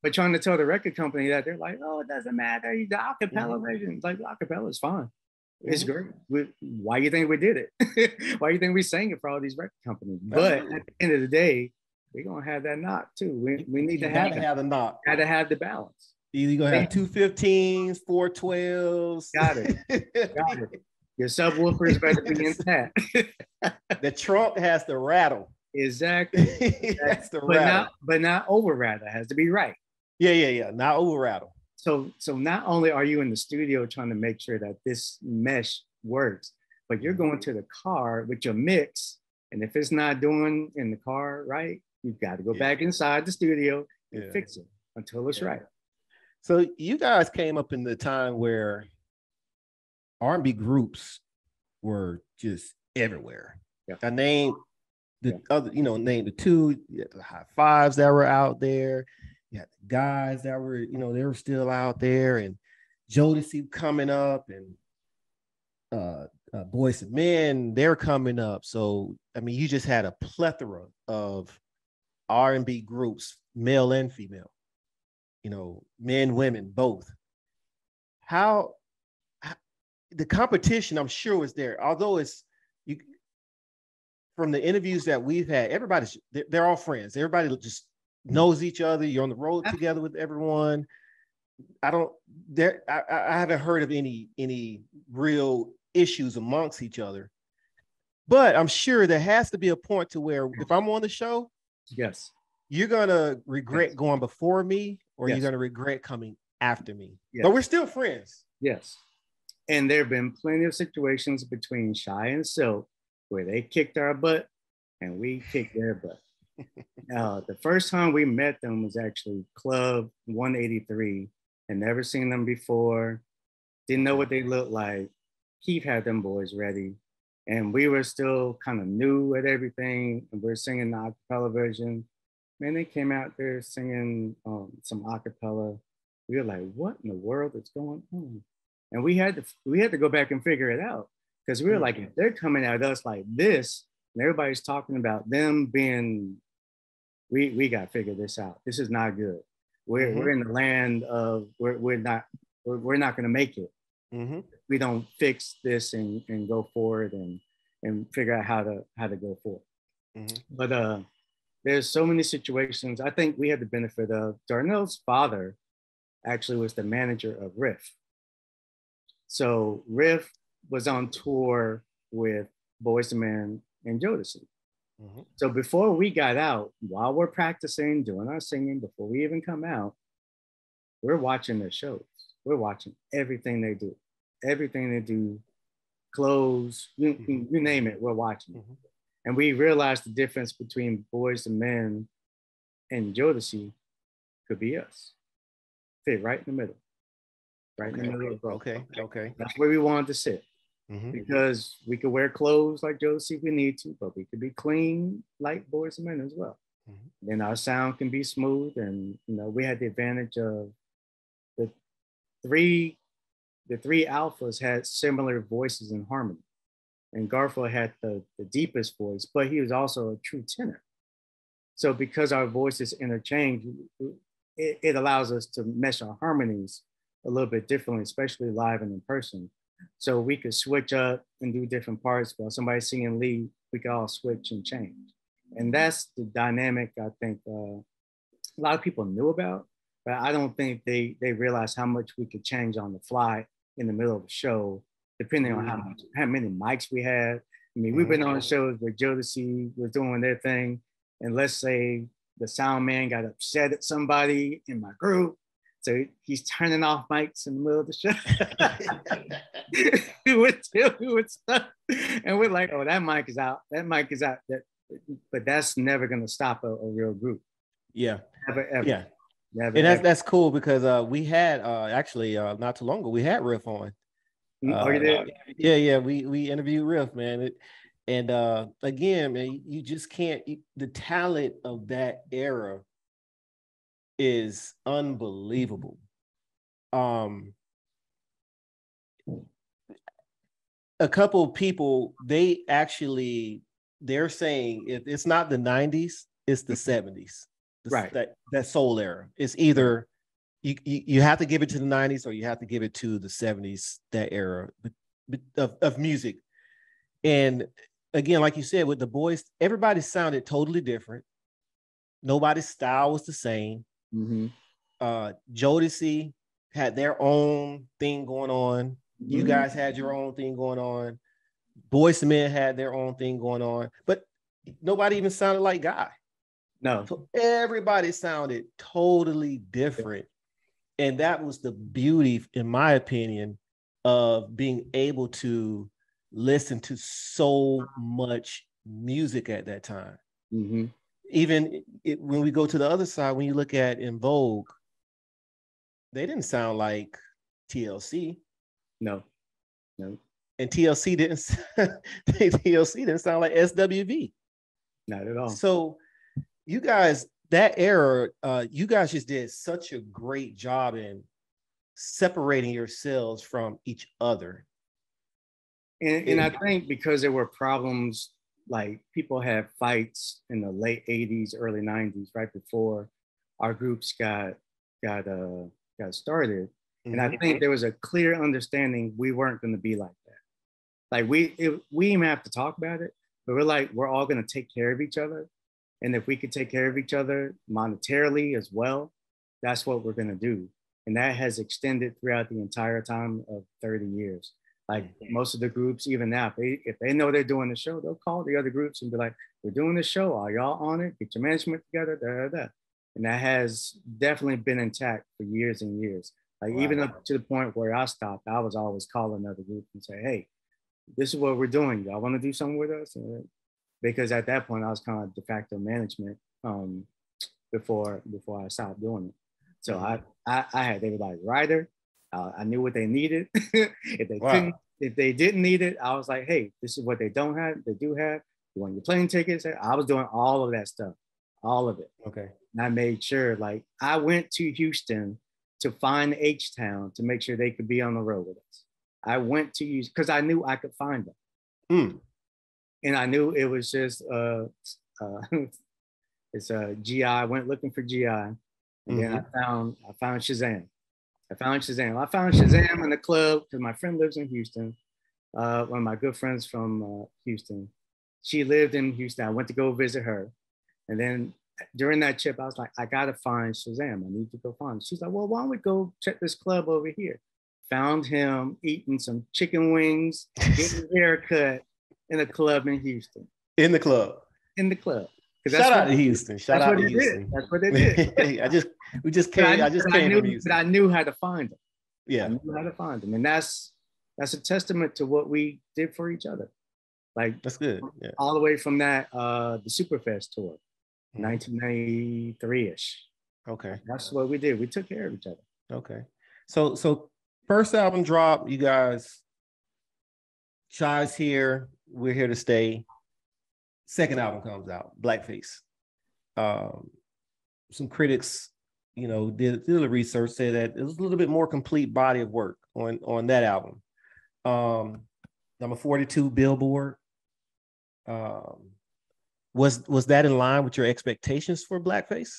but trying to tell the record company that they're like, oh, it doesn't matter. The acapella mm-hmm. version, like the acapella is fine. It's mm-hmm. great. We, why do you think we did it? Why do you think we sang it for all these record companies? But at the end of the day, we're gonna have that knock too. We, we need you to have, have the knock. Got to have the balance. You're gonna have two fifteens, four twelves. Got it. Got it. Your subwoofers better be intact. The trunk has to rattle. Exactly. That's the but rattle. not but not over rattle. It has to be right. Yeah, yeah, yeah. Not over rattle. So so not only are you in the studio trying to make sure that this mesh works, but you're going to the car with your mix. And if it's not doing in the car right, you've got to go yeah. back inside the studio and yeah. fix it until it's yeah. right. So you guys came up in the time where R and B groups were just everywhere. Yeah. I named the yeah. other, you know, name the two, the high fives that were out there. You had the guys that were, you know, they were still out there, and Jodeci coming up, and uh, uh Boyz two Men, they're coming up. So I mean, you just had a plethora of R and B groups, male and female. You know, men, women, both. How, how the competition, I'm sure, was there. Although it's you, from the interviews that we've had, everybody's they're, they're all friends. Everybody just knows each other. You're on the road together with everyone. I don't there. I, I haven't heard of any any real issues amongst each other. But I'm sure there has to be a point to where if I'm on the show, yes, you're gonna regret yes. going before me, or yes. you're gonna regret coming after me. Yes. But we're still friends. Yes. And there have been plenty of situations between Shy and Silk where they kicked our butt and we kicked their butt. uh, the first time we met them was actually Club one eighty-three, and never seen them before. Didn't know what they looked like. Keith had them boys ready, and we were still kind of new at everything, and we we're singing the acapella version. Man, they came out there singing um, some acapella. We were like, what in the world is going on? And we had to we had to go back and figure it out, because we were like, if they're coming at us like this, and everybody's talking about them being, we we got to figure this out. This is not good. We're mm-hmm. we're in the land of we're we're not we're, we're not going to make it. Mm-hmm. We don't fix this and, and go forward and and figure out how to how to go forward. Mm-hmm. But uh, there's so many situations. I think we had the benefit of Darnell's father actually was the manager of Riff. So Riff was on tour with Boyz two Men and Jodeci. Mm-hmm. So before we got out, while we're practicing, doing our singing, before we even come out, we're watching their shows. We're watching everything they do, everything they do, clothes, you, mm-hmm. you name it, we're watching. Mm-hmm. And we realized the difference between Boyz two Men and Jodeci could be us. Fit right in the middle. Right okay. in the middle of both. Okay, okay. That's where we wanted to sit. Mm-hmm. Because we could wear clothes like Jodeci if we need to, but we could be clean like Boyz two Men as well. Mm-hmm. Then our sound can be smooth, and you know we had the advantage of the three, the three alphas had similar voices in harmony, and Garfield had the, the deepest voice, but he was also a true tenor. So because our voices interchange, it, it allows us to mesh our harmonies a little bit differently, especially live and in person. So we could switch up and do different parts. While somebody's singing lead, we could all switch and change. And that's the dynamic I think uh, a lot of people knew about, but I don't think they they realized how much we could change on the fly in the middle of the show, depending on how much, how many mics we had. I mean, we've been on shows where Jodeci was doing their thing, and let's say the sound man got upset at somebody in my group, so he's turning off mics in the middle of the show. we would we would stuff, and we're like, "Oh, that mic is out. That mic is out." That, but that's never gonna stop a, a real group. Yeah, ever, ever. Yeah, never, and that's ever. that's cool because uh, we had uh, actually uh, not too long ago we had Riff on. Oh, you did? Uh, yeah, yeah. We we interviewed Riff, man. It, and uh, again, man, you just can't. You, the talent of that era is unbelievable. Um, a couple of people, they actually, they're saying it, it's not the nineties, it's the seventies. the, Right. that that soul era. It's either you, you you have to give it to the nineties or you have to give it to the seventies, that era of, of music. And again, like you said, with the boys, everybody sounded totally different. Nobody's style was the same. Mm-hmm. Uh, Jodeci had their own thing going on. You Mm-hmm. guys had your own thing going on. Boyz two Men had their own thing going on, but nobody even sounded like Guy. No. So everybody sounded totally different. And that was the beauty, in my opinion, of being able to listen to so much music at that time. Mm-hmm. Even it, when we go to the other side, when you look at En Vogue, they didn't sound like T L C. No. No. And T L C didn't T L C didn't sound like S W V. Not at all. So you guys, that era, uh, you guys just did such a great job in separating yourselves from each other. And, and I think because there were problems, like people had fights in the late eighties, early nineties, right before our groups got got uh, got started. And I think there was a clear understanding we weren't going to be like that. Like we, it, we didn't even have to talk about it, but we're like, we're all going to take care of each other. And if we could take care of each other monetarily as well, that's what we're going to do. And that has extended throughout the entire time of thirty years. Like most of the groups, even now, if they, if they know they're doing the show, they'll call the other groups and be like, we're doing this show. Are y'all on it? Get your management together, da, da, da. And that has definitely been intact for years and years. Like wow. Even up to the point where I stopped, I was always calling other groups and say, hey, this is what we're doing. Y'all want to do something with us? And because at that point I was kind of de facto management um, before before I stopped doing it. So mm-hmm. I, I I had everybody's rider. Uh, I knew what they needed. if they wow. couldn't, if they didn't need it, I was like, hey, this is what they don't have. They do have. You want your plane tickets? I was doing all of that stuff, all of it. Okay. And I made sure, like, I went to Houston to find H-Town to make sure they could be on the road with us. I went to use because I knew I could find them. Mm. And I knew it was just uh, uh it's a uh, G I. I went looking for G I, and mm-hmm. then I found I found Shazam. I found Shazam. I found Shazam in the club because my friend lives in Houston. Uh, one of my good friends from uh, Houston. She lived in Houston. I went to go visit her, and then during that trip, I was like, I gotta find Shazam. I need to go find him. She's like, well, why don't we go check this club over here? Found him eating some chicken wings, getting a haircut in a club in Houston. In the club. In the club. Shout out to Houston. Shout out to Houston. Did. That's what they did. I just we just came. I, I just came I knew, from Houston. But I knew how to find them. Yeah, I knew how to find them, and that's that's a testament to what we did for each other. Like that's good. Yeah. All the way from that uh, the Superfest tour, mm-hmm. nineteen ninety-three ish. Okay, that's what we did. We took care of each other. Okay, so so first album drop, you guys. Shy's here. We're here to stay. Second album comes out, Blackface. Um, some critics, you know, did, did a research, said that it was a little bit more complete body of work on, on that album. Um, number forty-two Billboard. Um, was was that in line with your expectations for Blackface?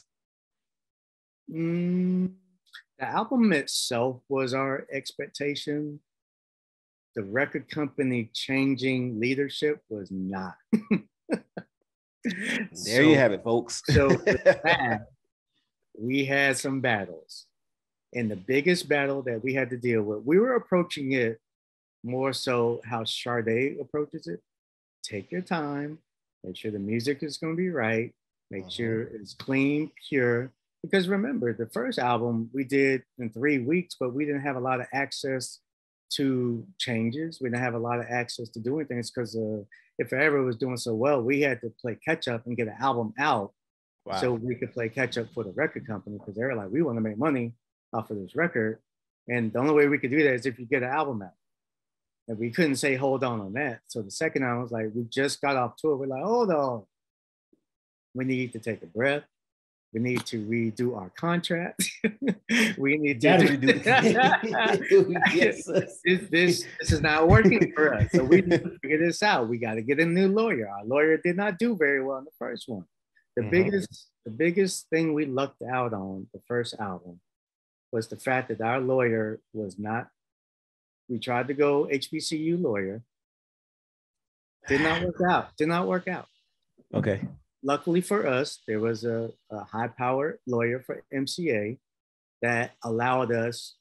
Mm, the album itself was our expectation. The record company changing leadership was not. There so, you have it, folks. So with that, we had some battles. And the biggest battle that we had to deal with, we were approaching it more so how Sade approaches it. Take your time, make sure the music is going to be right, make uh-huh. sure it's clean, pure. Because remember, the first album we did in three weeks, but we didn't have a lot of access to changes. We didn't have a lot of access to doing things because uh, if Forever was doing so well, we had to play catch up and get an album out wow. so we could play catch up for the record company because they were like, we want to make money off of this record. And the only way we could do that is if you get an album out. And we couldn't say, hold on on that. So the second album was like, we just got off tour. We're like, hold on. We need to take a breath. We need to redo our contract. we need to redo. yes. this, this, this is not working for us. So we need to figure this out. We got to get a new lawyer. Our lawyer did not do very well in the first one. The Mhm. biggest, the biggest thing we lucked out on the first album was the fact that our lawyer was not. We tried to go H B C U lawyer. Did not work out. Did not work out. Okay. Luckily for us, there was a, a high-powered lawyer for M C A that allowed us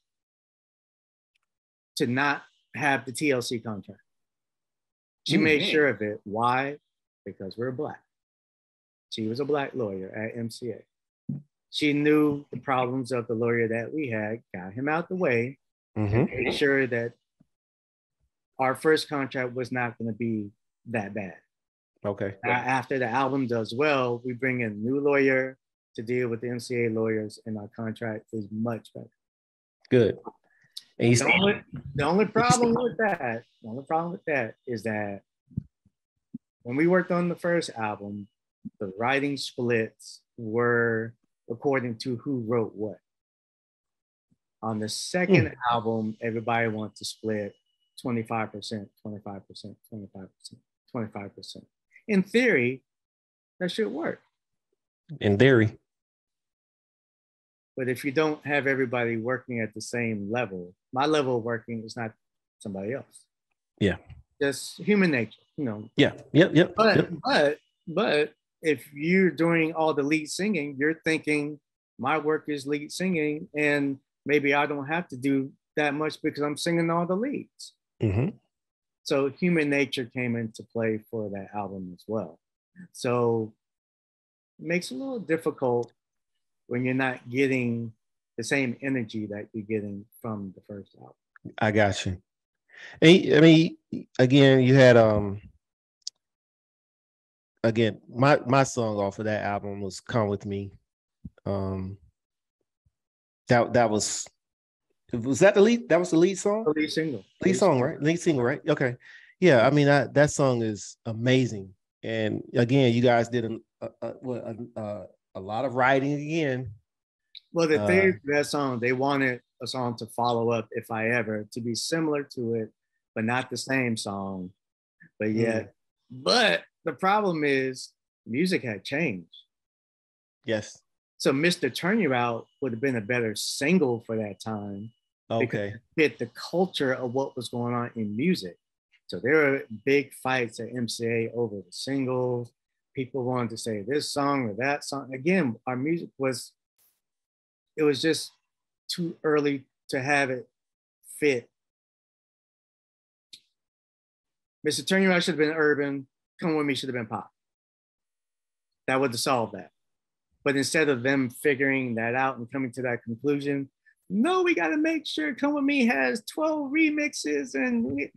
to not have the T L C contract. She Mm. made sure of it. Why? Because we're Black. She was a Black lawyer at M C A. She knew the problems of the lawyer that we had, got him out the way, Mhm. made sure that our first contract was not going to be that bad. Okay. Uh, after the album does well, we bring in a new lawyer to deal with the M C A lawyers, and our contract is much better. Good. And you The see, only, the only problem with that, the only problem with that is that when we worked on the first album, the writing splits were according to who wrote what. On the second Mm. album, everybody wants to split twenty-five percent, twenty-five percent, twenty-five percent, twenty-five percent. In theory, that should work. in theory. But if you don't have everybody working at the same level, my level of working is not somebody else. Yeah. Just human nature, you know. Yeah. Yep. Yep. But yep. but but if you're doing all the lead singing, you're thinking my work is lead singing, and maybe I don't have to do that much because I'm singing all the leads. Mhm. So human nature came into play for that album as well. So it makes it a little difficult when you're not getting the same energy that you're getting from the first album. I got you. And, I mean, again, you had um. Again, my my song off of that album was "Come With Me." Um. That that was. Was that the lead? That was the lead song. The lead single. Lead song, right? Lead single, right? Okay. Yeah, I mean that that song is amazing. And again, you guys did a a, a, a, a, a lot of writing again. Well, the Uh, thing for that song, they wanted a song to follow up, If I Ever, to be similar to it, but not the same song. But yet, but the problem is music had changed. Yes. So Mister Turn You Out would have been a better single for that time. Okay. Because it fit the culture of what was going on in music. So there were big fights at M C A over the singles. People wanted to say this song or that song. Again, our music was, it was just too early to have it fit. Mister Turn You Out should have been urban. Come With Me should have been pop. That would have solved that. But instead of them figuring that out and coming to that conclusion, no, we got to make sure Come With Me has twelve remixes. And we...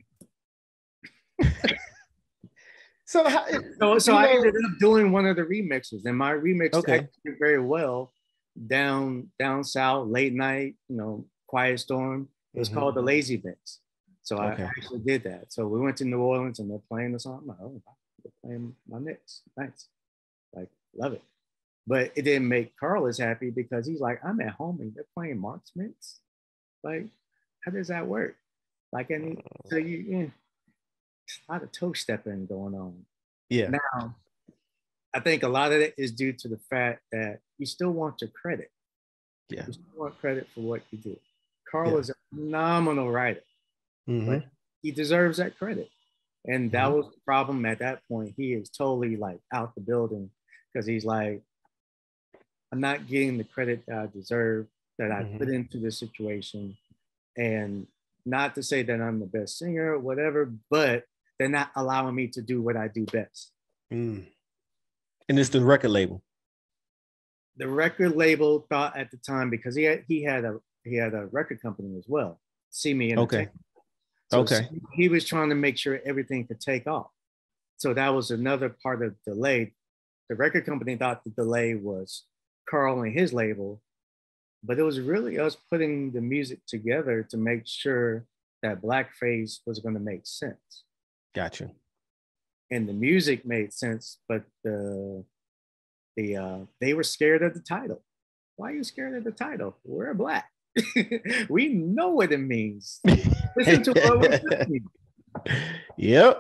so, how, so, so I know, ended up doing one of the remixes, and my remix okay. actually did very well down down south, late night, you know, Quiet Storm. It was mm-hmm. called the Lazy Mix. So okay. I actually did that. So we went to New Orleans and they're playing the song. I'm like, oh, they're playing my mix. Nice. Like, love it. But it didn't make Carl as happy because he's like, I'm at home and they're playing Mark's mix. Like, how does that work? Like, any, so you, yeah, a lot of toe stepping going on. Yeah. Now, I think a lot of it is due to the fact that you still want your credit. Yeah. You still want credit for what you do. Carl yeah. is a phenomenal writer. Mm-hmm. But he deserves that credit. And that mm-hmm. was the problem at that point. He is totally like out the building because he's like, I'm not getting the credit that I deserve, that I mm-hmm. put into this situation. And not to say that I'm the best singer or whatever, but they're not allowing me to do what I do best. Mm. And it's the record label. The record label thought at the time, because he had he had a he had a record company as well, See Me Entertainment. Okay. So okay. He was trying to make sure everything could take off. So that was another part of the delay. The record company thought the delay was Carl and his label, but it was really us putting the music together to make sure that Blackface was going to make sense. Gotcha. And the music made sense, but the the uh, they were scared of the title. Why are you scared of the title? We're Black. We know what it means. Listen to what we're saying. Yep.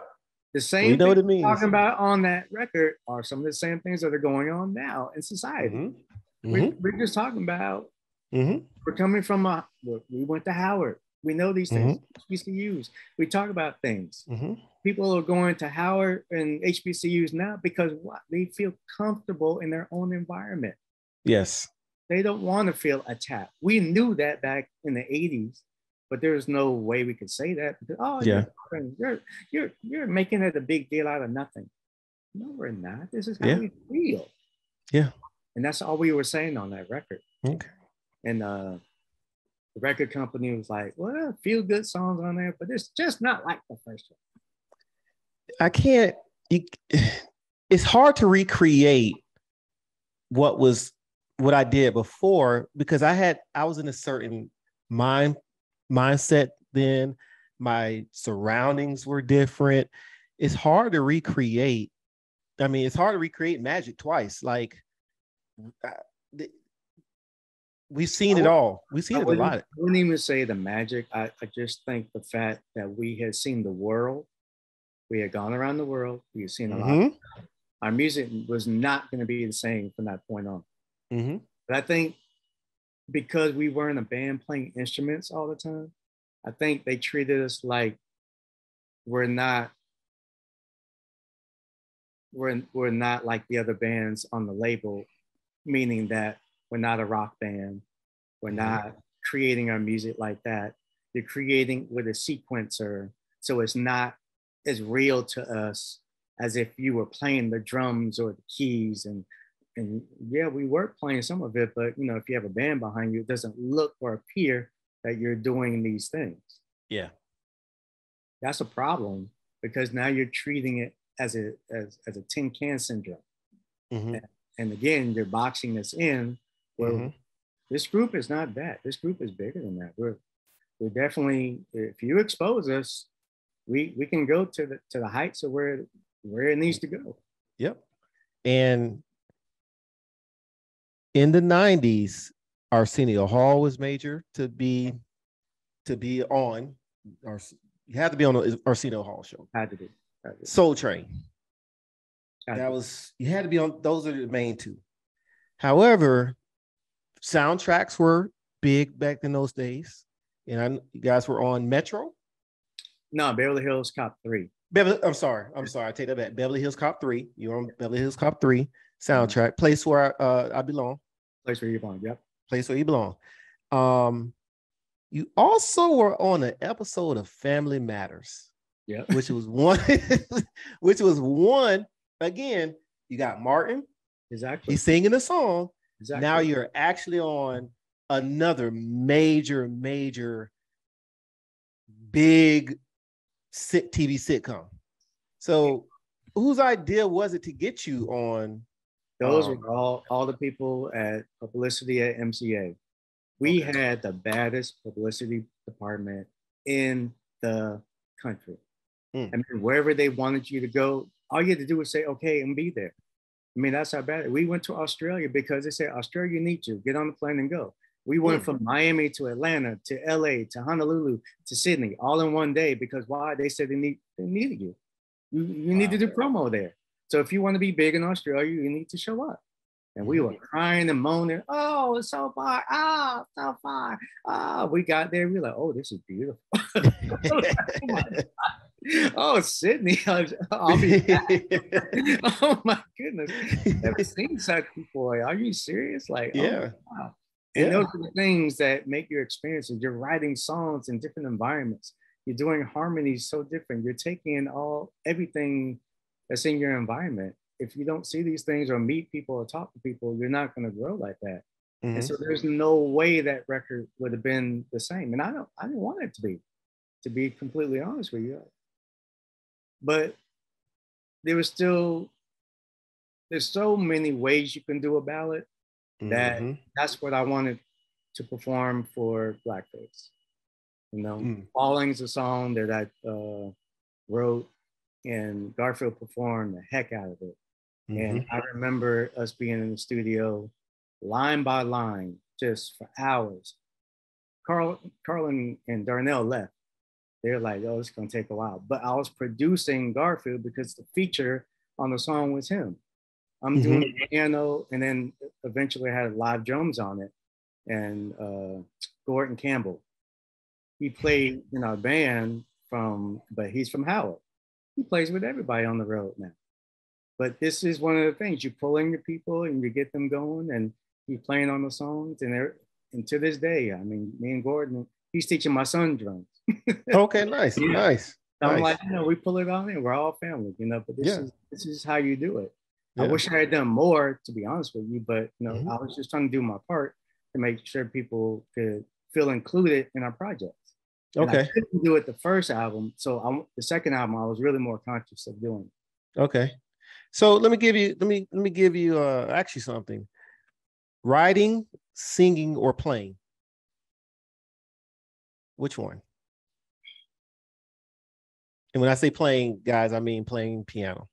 The same We know things what it we're means. talking about on that record are some of the same things that are going on now in society. Mm-hmm. We're, Mm-hmm. we're just talking about, Mm-hmm. we're coming from a, we went to Howard. We know these things. Mm-hmm. H B C Us. We talk about things. Mm-hmm. People are going to Howard and H B C Us now because what? They feel comfortable in their own environment. Yes. They don't want to feel attacked. We knew that back in the eighties, but there's no way we could say that because, oh, Yeah. you're, you're, you're, you're making it a big deal out of nothing. No, we're not. This is how Yeah. we feel. Yeah. And that's all we were saying on that record. Okay. And uh, the record company was like, well, feel good songs on there, but it's just not like the first one. I can't, you, it's hard to recreate what was, what I did before because I had, I was in a certain mind, mindset then. My surroundings were different. It's hard to recreate. I mean, it's hard to recreate Magic twice. Like, uh, the, we've seen it all. We've seen I it a lot. I wouldn't even say the magic. I, I just think the fact that we had seen the world, we had gone around the world, we had seen a Mm-hmm. lot. Our music was not going to be the same from that point on. Mm-hmm. But I think because we weren't a band playing instruments all the time, I think they treated us like we're not we're, we're not like the other bands on the label, meaning that we're not a rock band. We're not creating our music like that. You're creating with a sequencer. So it's not as real to us as if you were playing the drums or the keys. And, and yeah, we were playing some of it, but you know, if you have a band behind you, it doesn't look or appear that you're doing these things. Yeah. That's a problem because now you're treating it as a, as, as a tin can syndrome. Mm-hmm. And, and again, you're boxing us in where Mm-hmm. this group is not that. This group is bigger than that. We're we're definitely, if you expose us, we we can go to the to the heights of where where it needs to go. Yep. And in the nineties, Arsenio Hall was major to be to be on. Or you had to be on the Arsenio Hall show. Had to be. Had to be. Soul Train. Had That to was you had to be on. Those are the main two. However, soundtracks were big back in those days, and I, you guys were on Metro. be. No, Beverly Hills Cop three. Beverly, I'm sorry, I'm sorry. I take that back. Beverly Hills Cop three. You're on Beverly Hills Cop three soundtrack. Place where uh, I belong. Place where you belong. Yep. Place where you belong. Um, you also were on an episode of Family Matters, Yep. which was one, which was one. Again, you got Martin. Exactly. He's singing a song. Exactly. Now you're actually on another major, major, big sit T V sitcom. So, whose idea was it to get you on? Those um, were all all the people at publicity at M C A. We Okay. had the baddest publicity department in the country. Mm. I mean, wherever they wanted you to go, all you had to do was say okay and be there. I mean, that's how bad. We went to Australia because they said Australia needs you. Get on the plane and go. We went Mm. from Miami to Atlanta to L A to Honolulu to Sydney all in one day because why? They said they need they needed you. You, you need to do promo there. So if you want to be big in Australia, you need to show up. And we were crying and moaning, oh, it's so far, ah, oh, so far. Ah, oh. We got there, we were like, oh, this is beautiful. Oh, Sydney, I'll, I'll be back. Oh my goodness. Never seen such before. Are you serious? Like, Yeah. oh, wow. And Yeah. those are the things that make your experiences. You're writing songs in different environments. You're doing harmonies so different. You're taking in all everything that's in your environment. If you don't see these things or meet people or talk to people, you're not going to grow like that. Mhm. And so there's no way that record would have been the same. And I don't, I didn't want it to be, to be completely honest with you. But there was still, there's so many ways you can do a ballad that Mhm. that's what I wanted to perform for Blackface. You know, Mm. Falling's a song that I uh, wrote and Garfield performed the heck out of it. And Mhm. I remember us being in the studio line by line, just for hours. Carl, Carl and, and Darnell left. they're like, oh, it's gonna take a while. But I was producing Garfield because the feature on the song was him. I'm mm-hmm. doing the piano, and then eventually I had live drums on it. And uh, Gordon Campbell, he played in our band from, but he's from Howard. He plays with everybody on the road now. But this is one of the things, you pull in your people and you get them going, and he's playing on the songs. And they're, and to this day, I mean, me and Gordon, he's teaching my son drums. Okay, nice, yeah. nice. So I'm nice. like, you know, we pull it on in, we're all family, you know, but this yeah. is this is how you do it. Yeah. I wish I had done more, to be honest with you, but you know, mm-hmm. I was just trying to do my part to make sure people could feel included in our projects. And okay. I couldn't do it the first album, so I, the second album, I was really more conscious of doing it. Okay, so let me give you, let me let me give you uh, actually something. Writing, singing, or playing. Which one? And when I say playing, guys, I mean playing piano.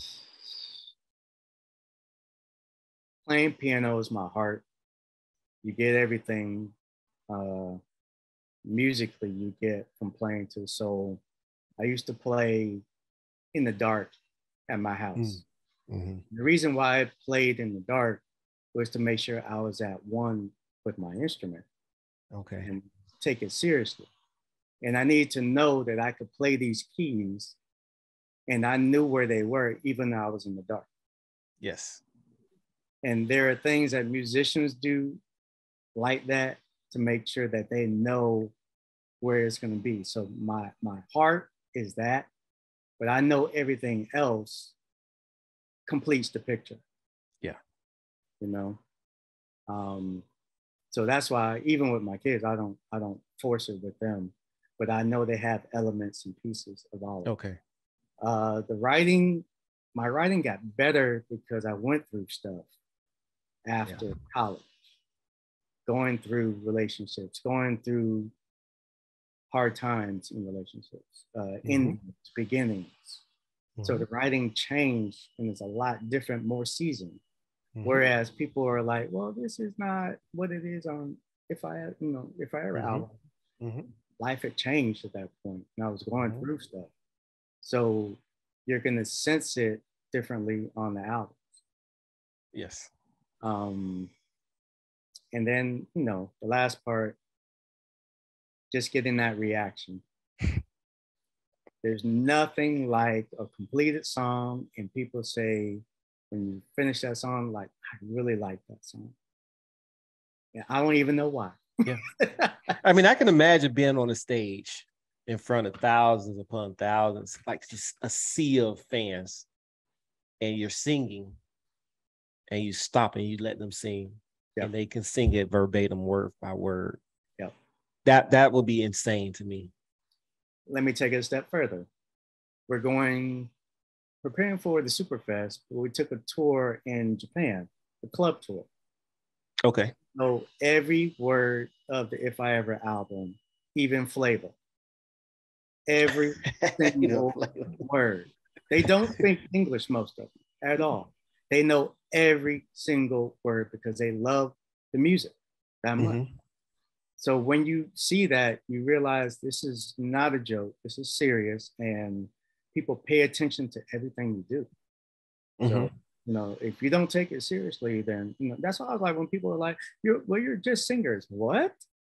Playing piano is my heart. You get everything uh, musically you get from playing to the soul. I used to play in the dark at my house. Mm-hmm. The reason why I played in the dark was to make sure I was at one with my instrument. Okay. And take it seriously. And I needed to know that I could play these keys, and I knew where they were even though I was in the dark. Yes. And there are things that musicians do like that to make sure that they know where it's going to be. So my my heart is that, but I know everything else completes the picture. Yeah. You know? Um, so that's why even with my kids, I don't I don't force it with them, but I know they have elements and pieces of all of it. Okay. Uh, the writing, my writing got better because I went through stuff after yeah. college, going through relationships, going through hard times in relationships, uh, mm-hmm. in beginnings. Mm-hmm. So the writing changed, and it's a lot different, more seasoned. Mm-hmm. Whereas people are like, well, this is not what it is on If I, you know, If I Ever mm-hmm. album. Mm-hmm. Life had changed at that point, and I was going mm-hmm. through stuff. So you're gonna sense it differently on the albums. Yes. Um, and then, you know, the last part, just getting that reaction. There's nothing like a completed song and people say, when you finish that song, like, I really like that song. And I don't even know why. Yeah. I mean, I can imagine being on a stage in front of thousands upon thousands, like just a sea of fans, and you're singing and you stop and you let them sing. Yep. And they can sing it verbatim, word by word. Yep. That that would be insane to me. Let me take it a step further. We're going, preparing for the Superfest, we took a tour in Japan, the club tour. Okay. So every word of the If I Ever album, even flavor, every single word. They don't speak English, most of them, at all. They know every single word because they love the music that much. Mm-hmm. So when you see that, you realize this is not a joke. This is serious, and people pay attention to everything you do. Mm-hmm. So, you know, if you don't take it seriously, then, you know, that's why I was like, when people are like, you're, well, you're just singers. What?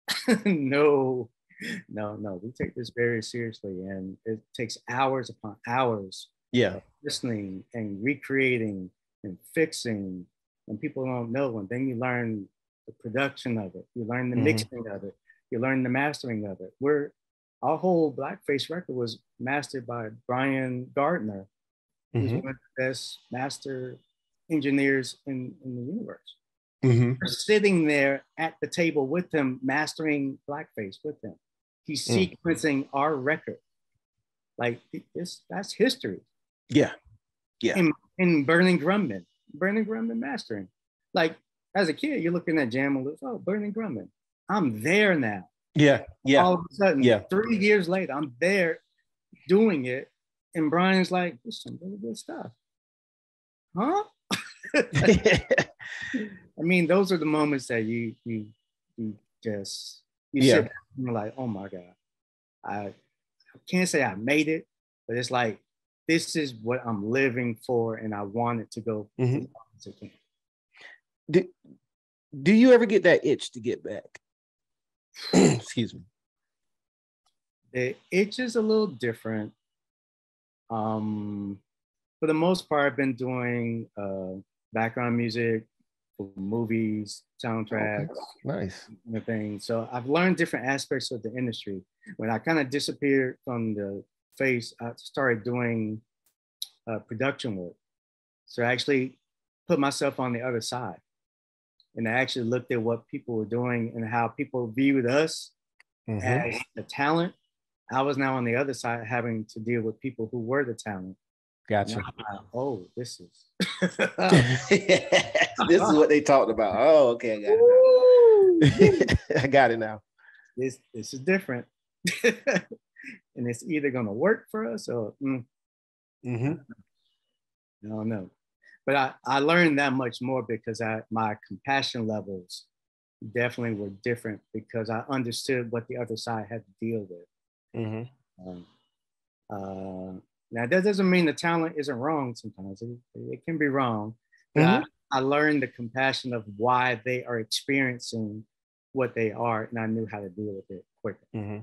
no, no, no. We take this very seriously, and it takes hours upon hours. Yeah. Of listening and recreating and fixing, and people don't know. And then you learn the production of it. You learn the mm-hmm. mixing of it. You learn the mastering of it. We're, our whole Blackface record was mastered by Brian Gardner, who's mm-hmm. one of the best master engineers in, in the universe. Mm-hmm. We're sitting there at the table with him, mastering Blackface with him. He's mm. sequencing our record. Like, this, that's history. Yeah. Yeah. In, in Burning Grumman, Burning Grumman mastering. Like, as a kid, you're looking at Jam and oh, Burning Grumman. I'm there now. Yeah. Yeah. All of a sudden, yeah. three years later, I'm there doing it. And Brian's like, this is some really good stuff. Huh? I mean, those are the moments that you you you just you yeah. sit back and you're like, oh my God. I can't say I made it, but it's like, this is what I'm living for, and I want it to go Mhm. as long as it can. Do, do you ever get that itch to get back? Excuse me. The itch is a little different. Um, for the most part, I've been doing uh, background music for movies, soundtracks, Okay. Nice. kind of thing. So I've learned different aspects of the industry. When I kind of disappeared from the face, I started doing uh, production work. So I actually put myself on the other side, and I actually looked at what people were doing and how people viewed us Mhm. as the talent. I was now on the other side, having to deal with people who were the talent. Gotcha. Now, uh, oh, this is. This is what they talked about. Oh, okay, I got it now. I got it now. This this is different, and it's either gonna work for us or mm, Mm-hmm. I don't know. But I, I learned that much more because I my compassion levels definitely were different because I understood what the other side had to deal with. Mm-hmm. Um, uh, now that doesn't mean the talent isn't wrong. Sometimes it, it can be wrong, but Mm-hmm. I, I learned the compassion of why they are experiencing what they are, and I knew how to deal with it quicker. Mm-hmm.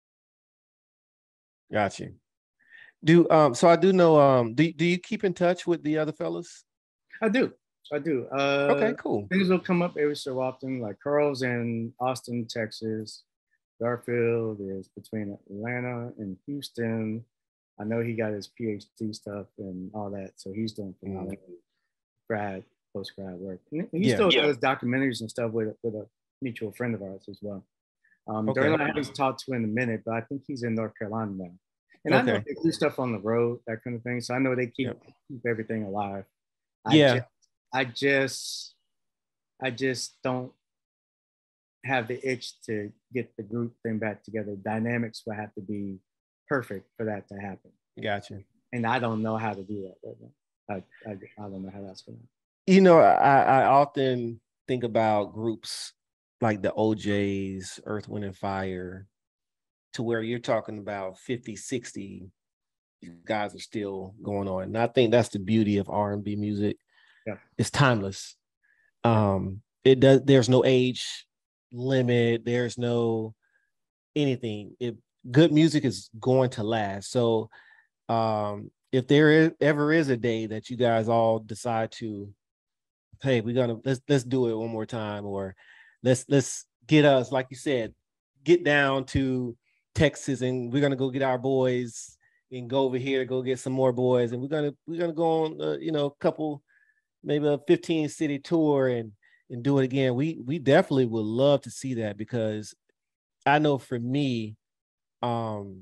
Got you. Do um so I do know um do, do you keep in touch with the other fellas? I do, I do. Uh, Okay, cool. Things will come up every so often. Like Carl's in Austin, Texas. Garfield is between Atlanta and Houston. I know he got his PhD stuff and all that, so he's doing phenomenal mm. grad, post grad work. And he yeah. still yeah. does documentaries and stuff with with a mutual friend of ours as well. Um, okay. Darla I haven't talked to in a minute, but I think he's in North Carolina now. And okay. I know they do stuff on the road, that kind of thing. So I know they keep, yep. keep everything alive. I yeah. Just, I just, I just don't have the itch to get the group thing back together. Dynamics will have to be perfect for that to happen. Gotcha. And I don't know how to do that right now. I, I, I don't know how that's going to. You know, I, I often think about groups like the O Js, Earth, Wind and Fire, to where you're talking about fifty, sixty guys are still going on. And I think that's the beauty of R and B music. Yeah. It's timeless. Um, it does, there's no age limit, there's no anything. If good music is going to last. So um, if there is, ever is a day that you guys all decide to, hey, we're gonna let's let's do it one more time, or let's let's get us, like you said, get down to Texas and we're gonna go get our boys and go over here to go get some more boys, and we're gonna we're gonna go on uh, you know, a couple, maybe a fifteen city tour and and do it again. We we definitely would love to see that, because I know for me, um,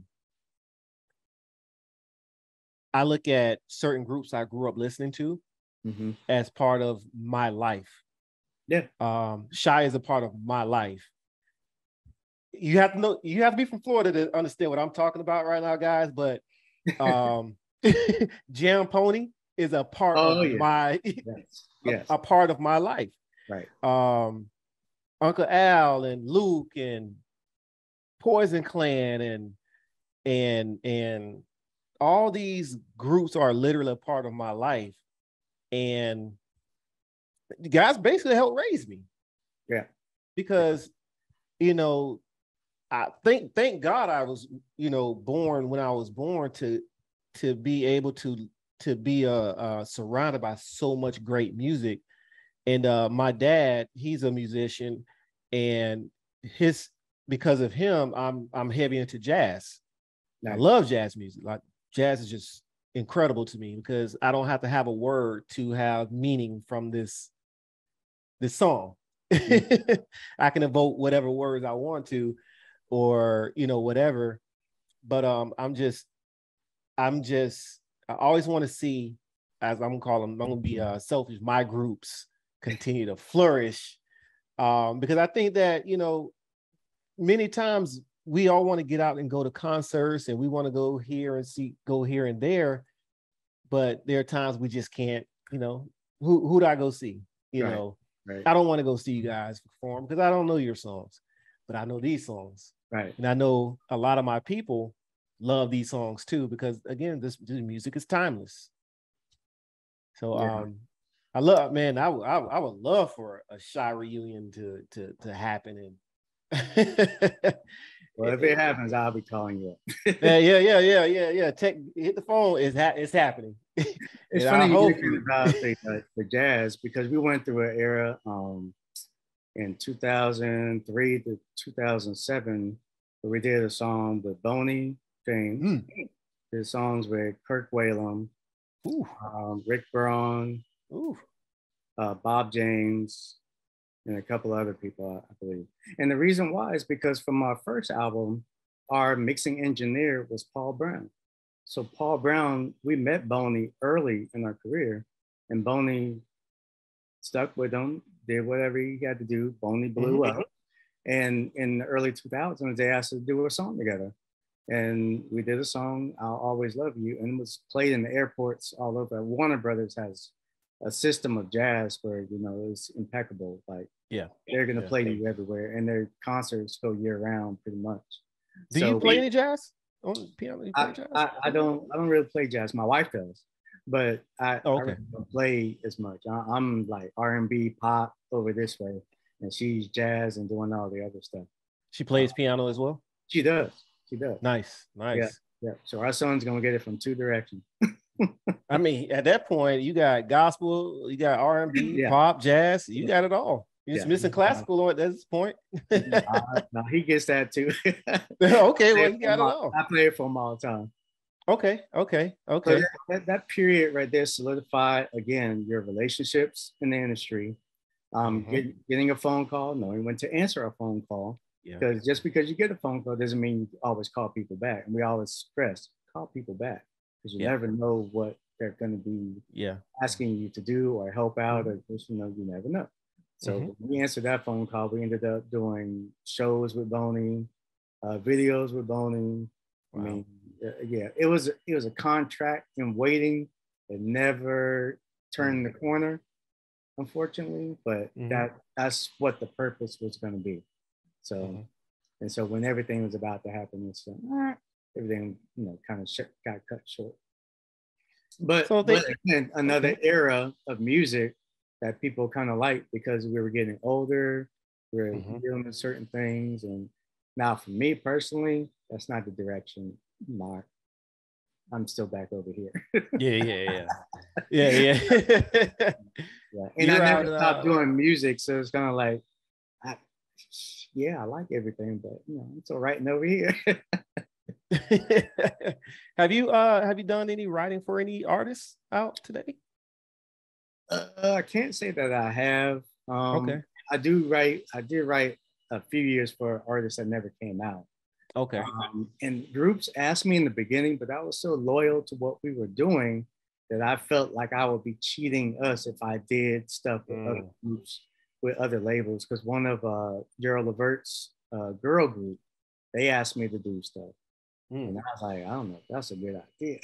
I look at certain groups I grew up listening to mm-hmm. as part of my life. Yeah. Um, Shy is a part of my life. You have to know, you have to be from Florida to understand what I'm talking about right now, guys. But um, Jam Pony is a part oh, of yeah. my yes. Yes. A, a part of my life. Right. Um, Uncle Al and Luke and Poison Clan and and and all these groups are literally a part of my life, and you guys basically helped raise me. Yeah. Because, you know, I think thank God I was, you know, born when I was born to to be able to to be uh, uh surrounded by so much great music. And uh my dad, he's a musician, and his because of him, I'm I'm heavy into jazz. Nice. I love jazz music. Like, jazz is just incredible to me because I don't have to have a word to have meaning from this this song. Mm-hmm. I can evoke whatever words I want to, or, you know, whatever. But um, I'm just, I'm just, I always want to see, as I'm gonna call them, I'm gonna be uh, selfish, my groups continue to flourish. Um, because I think that, you know, many times we all want to get out and go to concerts, and we want to go here and see, go here and there. But there are times we just can't, you know, who, who do I go see? You right. know, right. I don't want to go see you guys perform because I don't know your songs, but I know these songs. Right. And I know a lot of my people love these songs too, because again, this, this music is timeless. So Yeah. um, I love, man, I, I I would love for a Shy reunion to to to happen. And Well, if it happens, I'll be calling you up. yeah, yeah, yeah, yeah, yeah, yeah. Tech, hit the phone. It's ha- it's happening. It's And funny I you hope mentioned about the, uh, the jazz, because we went through an era um, in two thousand three to two thousand seven where we did a song with Boney James, Mm. did songs with Kirk Whalum, Ooh, um, Rick Braun, ooh. uh, Bob James, and a couple other people, I believe. And the reason why is because from our first album, our mixing engineer was Paul Brown. So Paul Brown, we met Boney early in our career, and Boney stuck with him, did whatever he had to do. Boney blew Mhm. up. And in the early two thousands, they asked us to do a song together. And we did a song, I'll Always Love You, and it was played in the airports all over. Warner Brothers has a system of jazz where, you know, it's impeccable. Like, Yeah. they're going to Yeah. play you everywhere, and their concerts go year round pretty much. Do So you play we- any jazz on piano? You play I, jazz? I, I don't I don't really play jazz. My wife does, but I, Oh, I okay. really don't play as much. I, I'm like R and B pop over this way, and she's jazz and doing all the other stuff. She plays piano as well. She does. She does. Nice, nice. Yeah. So our son's gonna get it from two directions. I mean, at that point, you got gospel, you got R and B, Yeah. pop, jazz. You got it all. You're just Yeah. missing classical at this point. uh, no, he gets that too. Okay, well, I you got it play- all. I play it for him all the time. Okay, okay, So okay. that, that, that period right there solidified again your relationships in the industry. Um, Mhm. get, getting a phone call, knowing when to answer a phone call. Yeah. Because just because you get a phone call doesn't mean you always call people back. And we always stress, call people back, because you Yeah. never know what they're going to be Yeah. asking you to do or help out, or just, you know, you never know. So Mhm. when we answered that phone call, we ended up doing shows with Boney, uh, videos with Boney. I Wow. mean, uh, yeah, it was it was a contract in waiting. It never turned the corner, unfortunately, but Mhm. that that's what the purpose was going to be. So, Mhm. and so when everything was about to happen, it's like, ah, everything, you know, kind of sh- got cut short. But, So they- but again, another era of music that people kind of liked, because we were getting older, we were Mhm. dealing with certain things. And now for me personally, that's not the direction, Mark. I'm still back over here. Yeah, yeah, yeah, yeah, yeah. Yeah. And You're I out, never uh, stopped doing music, so it's kind of like, I, yeah, I like everything, but you know, it's all right and over here. Have you uh have you done any writing for any artists out today? uh, I can't say that I have. Um, Okay. I do write. I did write a few years for artists that never came out. Okay. Um, and groups asked me in the beginning, but I was so loyal to what we were doing that I felt like I would be cheating us if I did stuff with Mm. other groups, with other labels. Because one of uh, Gerald Levert's uh, girl group, they asked me to do stuff. Mm. And I was like, I don't know if that's a good idea.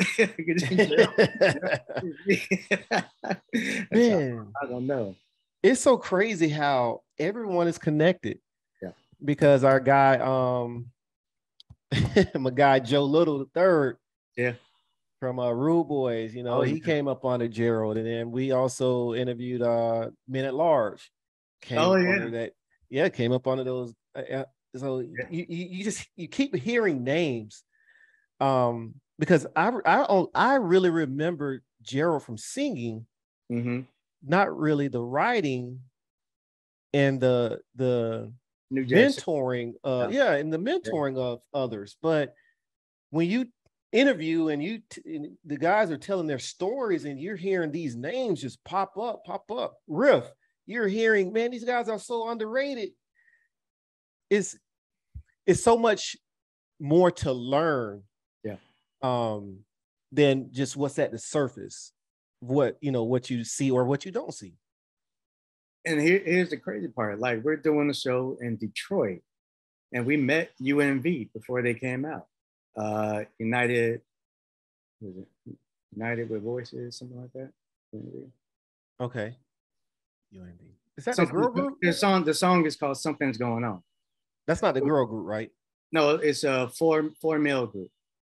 Man, I don't know. it's so crazy how everyone is connected. Yeah. Because our guy, um, my guy Joe Little the third, Yeah. from uh Rude Boys, you know, Oh, he yeah. came up under Gerald, and then we also interviewed uh Men at Large. Came Oh, up yeah. under that, yeah, came up under those. Uh, uh, so you, you you just you keep hearing names, um, because I I I really remember Gerald from singing, Mm-hmm. not really the writing and the the New Jackson. mentoring, uh, Yeah. yeah, and the mentoring of others. But when you interview and you t- and the guys are telling their stories, and you're hearing these names just pop up, pop up. Riff, you're hearing, man, these guys are so underrated. It's it's so much more to learn, Yeah. um, than just what's at the surface, what you know, what you see or what you don't see. And here, here's the crazy part. Like, we're doing a show in Detroit, and we met U N V before they came out. Uh, United, what was it? United with Voices, something like that. U N V. Okay. U N V. Is that the Something- girl group? The song, the song is called "Something's Going On." That's not the girl group, right? No, it's a four four male group.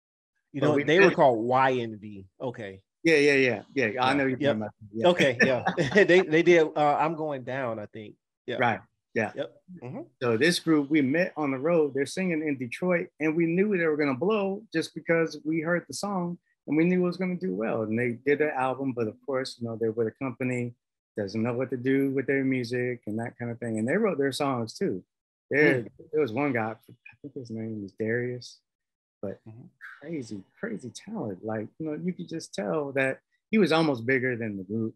You But know, we they met- were called Y N V. Okay. Yeah, yeah, yeah, yeah. I know you're Yep. talking about. Yeah. Okay. Yeah. they they did. Uh, I'm going down. I think. Yeah. Right. Yeah. Yep. Mhm. So this group we met on the road. They're singing in Detroit, and we knew they were gonna blow just because we heard the song and we knew it was gonna do well. And they did their album, but of course, you know, they're with a company doesn't know what to do with their music and that kind of thing. And they wrote their songs too. There, Mm. there was one guy. I think his name was Darius, but Mhm. crazy, crazy talent. Like you know, you could just tell that he was almost bigger than the group.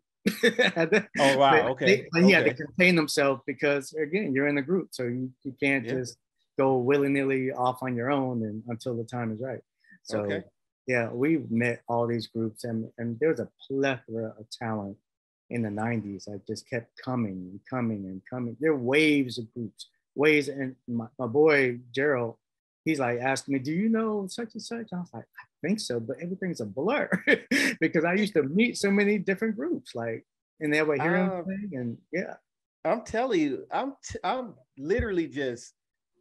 Oh wow. But Okay. they- but he had to Okay. contain himself because again, you're in a group, so you, you can't Yeah. just go willy nilly off on your own and until the time is right. So Okay. yeah, we met all these groups, and and there's a plethora of talent in the nineties. I just kept coming and coming and coming. There were waves of groups, waves, and my, my boy Gerald, he's like asking me, "Do you know such and such?" I was like, "I think so, but everything's a blur," because I used to meet so many different groups, like, and they would hear Uh, him sing, and yeah, I'm telling you, I'm t- I'm literally just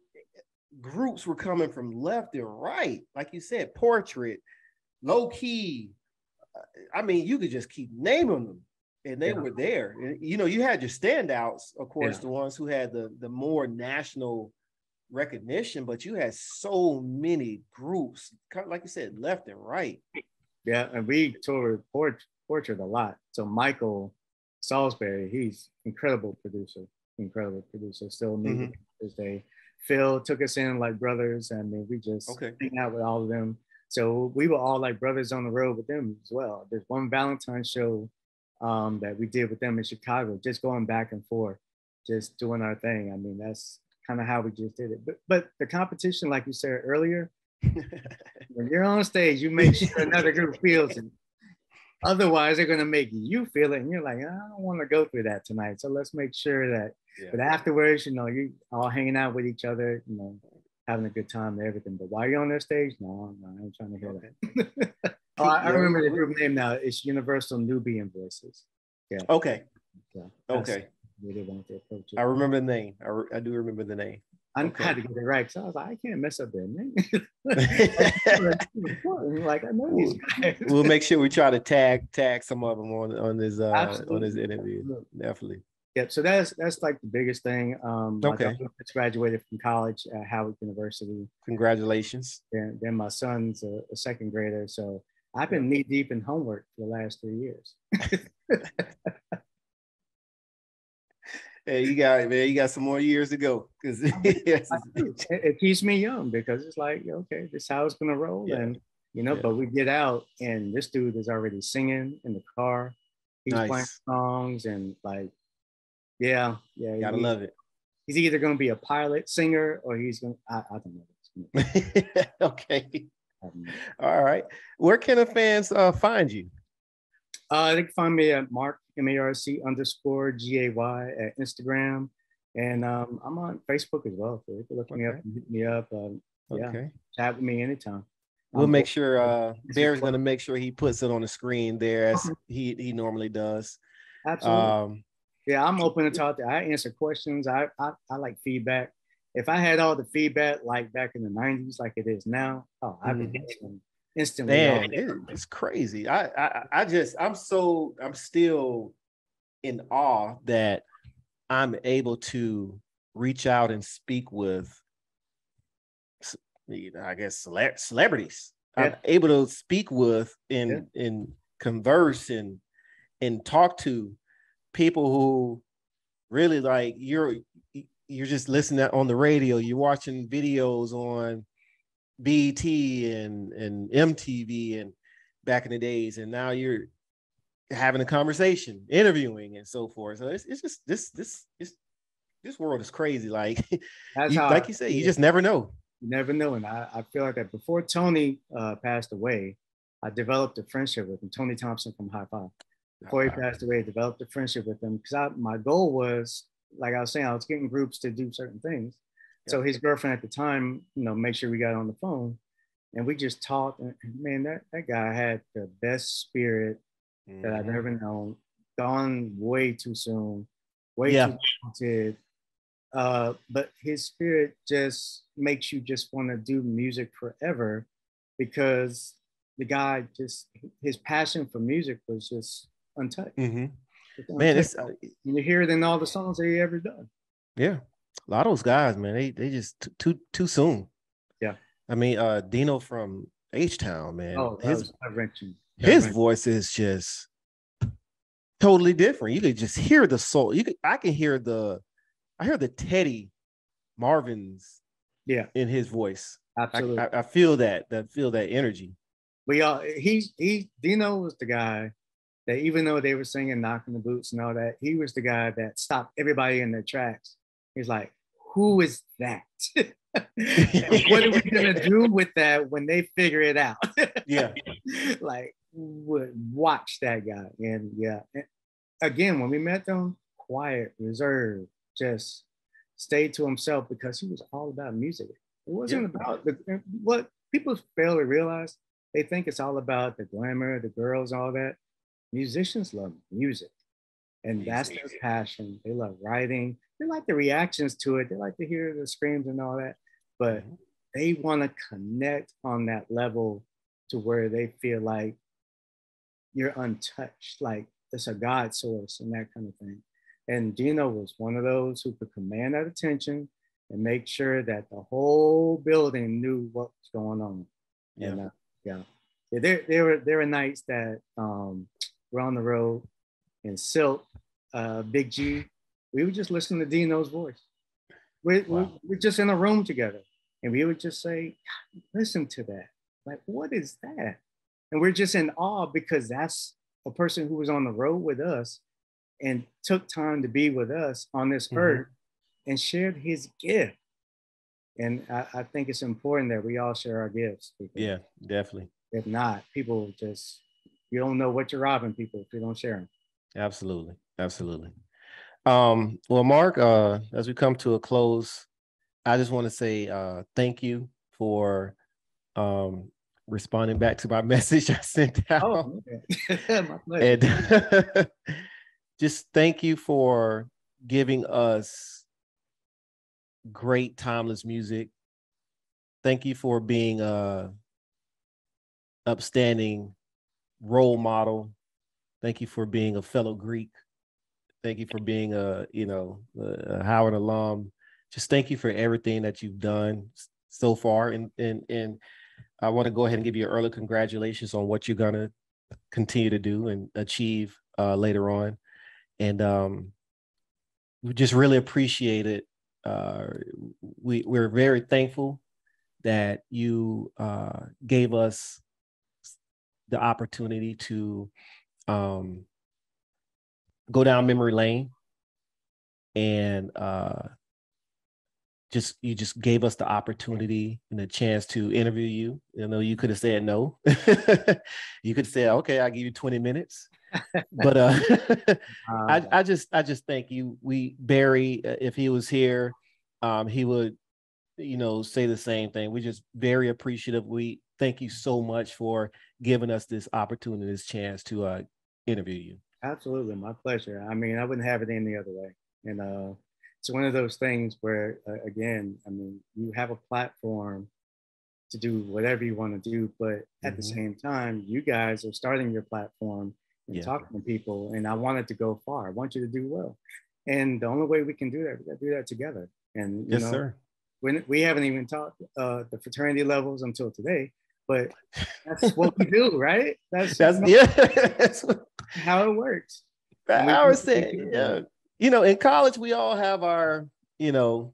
groups were coming from left and right, like you said, Portrait, Low Key. I mean, you could just keep naming them, and they Yeah. were there. And, you know, you had your standouts, of course, Yeah. the ones who had the the more national recognition, but you had so many groups, kind of like you said, left and right. yeah, and we toured Port- Portrait a lot. So Michael Salisbury, he's incredible producer, incredible producer. Still meet Mhm. with him to this day. Phil took us in like brothers, and then we just Okay. hang out with all of them. So we were all like brothers on the road with them as well. There's one Valentine show um, that we did with them in Chicago, just going back and forth, just doing our thing. I mean, that's kind of how we just did it. But but the competition, like you said earlier, when you're on stage, you make sure another group feels it. Otherwise, they're gonna make you feel it, and you're like, I don't want to go through that tonight. So let's make sure that. Yeah. But afterwards, you know, you all hanging out with each other, you know, having a good time and everything. But while you're on their stage, no, no, I ain't trying to hear that. oh, I, I Yeah, remember the we- group name now. It's Universal Nubian Voices. Yeah. Okay. Yeah. That's Okay. where they want to approach it. I remember the name. I, re- I do remember the name. I okay. had to get it right because I was like, I can't mess up their name. Like I know these guys. We'll make sure we try to tag tag some of them on on this uh Absolutely. on this interview. Definitely. Yep. So that's that's like the biggest thing. Um, my Okay. daughter just graduated from college at Howard University. Congratulations. Then, then my son's a, a second grader. So I've been knee deep in homework for the last three years. Hey, you got man, you got some more years to go because it, it keeps me young because it's like, okay, this is how it's gonna roll. Yeah. And you know, Yeah. but we get out and this dude is already singing in the car. He's Nice. playing songs and like, yeah, yeah. Gotta he- love it. He's either gonna be a pilot, singer, or he's gonna I, I don't know. Okay. I don't know. All right. Where can the fans uh, find you? Uh, they can find me at Mark M A R C underscore G A Y at Instagram, and um, I'm on Facebook as well. So you can look me up Okay. and hit me up. Um, yeah, Okay. chat with me anytime. We'll Um, make sure uh It's Bear's recorded. gonna make sure he puts it on the screen there as Okay. he he normally does. Absolutely. Um Yeah, I'm open to talk. To, I answer questions. I, I I like feedback. If I had all the feedback like back in the nineties, like it is now, oh, I'd be Mhm. answering instantly. man, all- it- it's crazy. I, I I just I'm so I'm still in awe that I'm able to reach out and speak with s- you know, I guess cele- celebrities. I'm Yeah. able to speak with and and converse and and talk to people who really like you're you're just listening on the radio, you're watching videos on B E T and and M T V and back in the days, and now you're having a conversation, interviewing, and so forth. So it's, it's just this this this this world is crazy. Like That's you, how like I you said, you feel. just never know. You never know. And I, I feel like that before Tony uh, passed away, I developed a friendship with him, Tony Thompson from High Five. Before he passed away, I developed a friendship with him because I, my goal was, like I was saying, I was getting groups to do certain things. So his girlfriend at the time, you know, make sure we got on the phone and we just talked. And man, that, that guy had the best spirit that I've Mhm. ever known. Gone way too soon, way Yeah. too talented. Uh, but his spirit just makes you just want to do music forever because the guy just, his passion for music was just untouched. Mm-hmm. It's Man, untouched. it's uh, you hear it in all the songs that he ever done. yeah, a lot of those guys, man, they they just t- too too soon. Yeah, I mean, uh, Dino from H-Town, man. oh, that his was gut-wrenching. his Gut-wrenching. voice is just totally different. You could just hear the soul. You could I can hear the I hear the Teddy Marvin's Yeah, in his voice. I, absolutely. I, I feel that that feel that energy. We all he he Dino was the guy that, even though they were singing "Knocking the Boots" and all that, he was the guy that stopped everybody in their tracks. He's like, "Who is that? What are we gonna do with that when they figure it out?" Yeah, like, would watch that guy. And yeah, and again, when we met them, quiet, reserved, just stayed to himself because he was all about music. It wasn't Yeah. about the, what people fail to realize. They think it's all about the glamour, the girls, all that. Musicians love music, and that's their passion. They love writing. They like the reactions to it. They like to hear the screams and all that, but Mhm. they want to connect on that level to where they feel like you're untouched, like it's a God source and that kind of thing. And Dino was one of those who could command that attention and make sure that the whole building knew what was going on. Yeah. And, uh, yeah. There, there were there were nights that um, we're on the road, and Silk, uh, Big G, we would just listen to Dino's voice. We're, Wow. we're, we're just in a room together, and we would just say, listen to that. Like, what is that? And we're just in awe because that's a person who was on the road with us and took time to be with us on this Mhm. earth and shared his gift. And I, I think it's important that we all share our gifts. Because Yeah, definitely. if not, people just, you don't know what you're robbing people if you don't share them. Absolutely. Absolutely. Um, well, Mark, uh, as we come to a close, I just want to say uh, thank you for um, responding back to my message I sent out. Oh, okay. My pleasure. And just thank you for giving us great timeless music. Thank you for being a upstanding role model. Thank you for being a fellow Greek. Thank you for being a, you know, a Howard alum. Just thank you for everything that you've done so far. And and and I want to go ahead and give you early congratulations on what you're gonna continue to do and achieve uh, later on. And um, we just really appreciate it. Uh, we we're very thankful that you uh, gave us the opportunity to um, go down memory lane, and uh, just you just gave us the opportunity and the chance to interview you. You know, you could have said no. You could say, okay, I'll give you twenty minutes. But uh, I, I just I just thank you. We Barry, uh, if he was here, um, he would, you know, say the same thing. We're just very appreciative. We thank you so much for giving us this opportunity, this chance to uh, interview you. Absolutely, my pleasure. I mean, I wouldn't have it any other way. And uh, it's one of those things where, uh, again, I mean, you have a platform to do whatever you want to do, but at mm-hmm. the same time, you guys are starting your platform and yeah. talking to people. And I want it to go far. I want you to do well. And the only way we can do that, we got to do that together. And you yes, know, sir. When, we haven't even taught uh, the fraternity levels until today, but that's what we do, right? That's, that's you know, yeah. That's how it works. I was saying, yeah. You know, in college, we all have our, you know,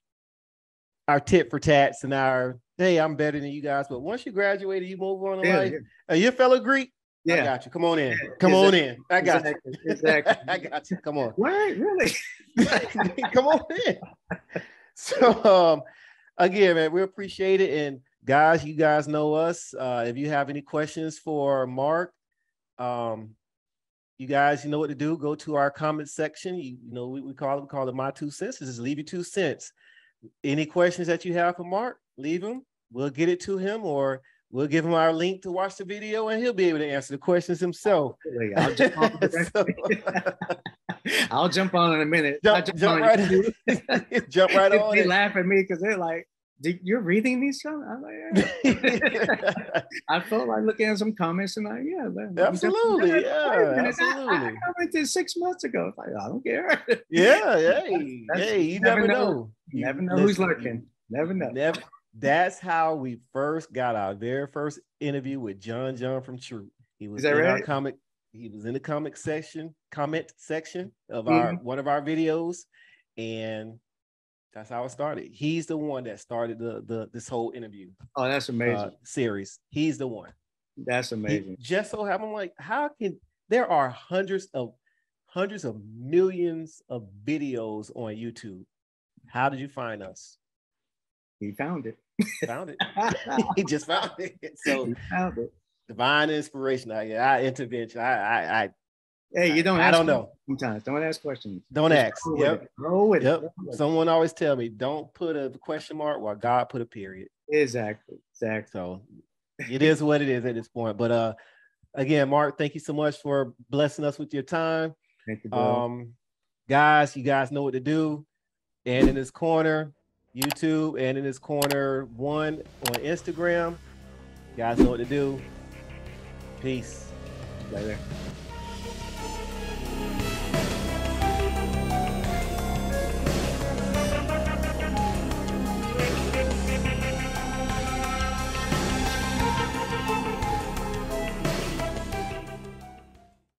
our tit for tats and our, hey, I'm better than you guys. But once you graduate and you move on in yeah, life, yeah. are you a fellow Greek? Yeah. I got you. Come on in. Yeah, Come exactly. on in. I got exactly. you. Exactly. I got you. Come on. What? Really? Come on in. So, um, again, man, we appreciate it. And guys, you guys know us. Uh, if you have any questions for Mark, um, you guys, you know what to do. Go to our comment section. You, you know, we, we call it, we call it my two cents. Just leave your two cents. Any questions that you have for Mark, leave them. We'll get it to him, or we'll give him our link to watch the video, and he'll be able to answer the questions himself. I'll jump on, so, I'll jump on in a minute. Jump, jump jump on right, jump right they, on. They laugh at me because they're like, you're reading these songs? I'm like, yeah. I felt like looking at some comments and like, yeah, man, absolutely, yeah, absolutely. I, I commented six months ago. It's like, I don't care. Yeah, hey, hey, you, you never, never know. know. You never know listen, who's lurking. Never know. Never. That's how we first got our very first interview with John John from True. He was in right? our comic. He was in the comic section, comment section of mm-hmm. our one of our videos, and that's how it started. He's the one that started the the this whole interview. Oh, that's amazing uh, series. He's the one. That's amazing. He just so happened, like, how can there are hundreds of hundreds of millions of videos on YouTube? How did you find us? He found it. Found it. He just found it. So he found it. Divine inspiration. I, I intervention. I, I, I. Hey, you don't. I, ask I don't know. Sometimes don't ask questions. Don't Just ask. Go yep. With Go with yep. it. Someone always tell me, don't put a question mark while God put a period. Exactly. Exactly. So it is what it is at this point. But uh, again, Mark, thank you so much for blessing us with your time. Thank you, bro. Um, guys, you guys know what to do. And in this corner, YouTube, and in this corner one on Instagram. You guys know what to do. Peace. Later.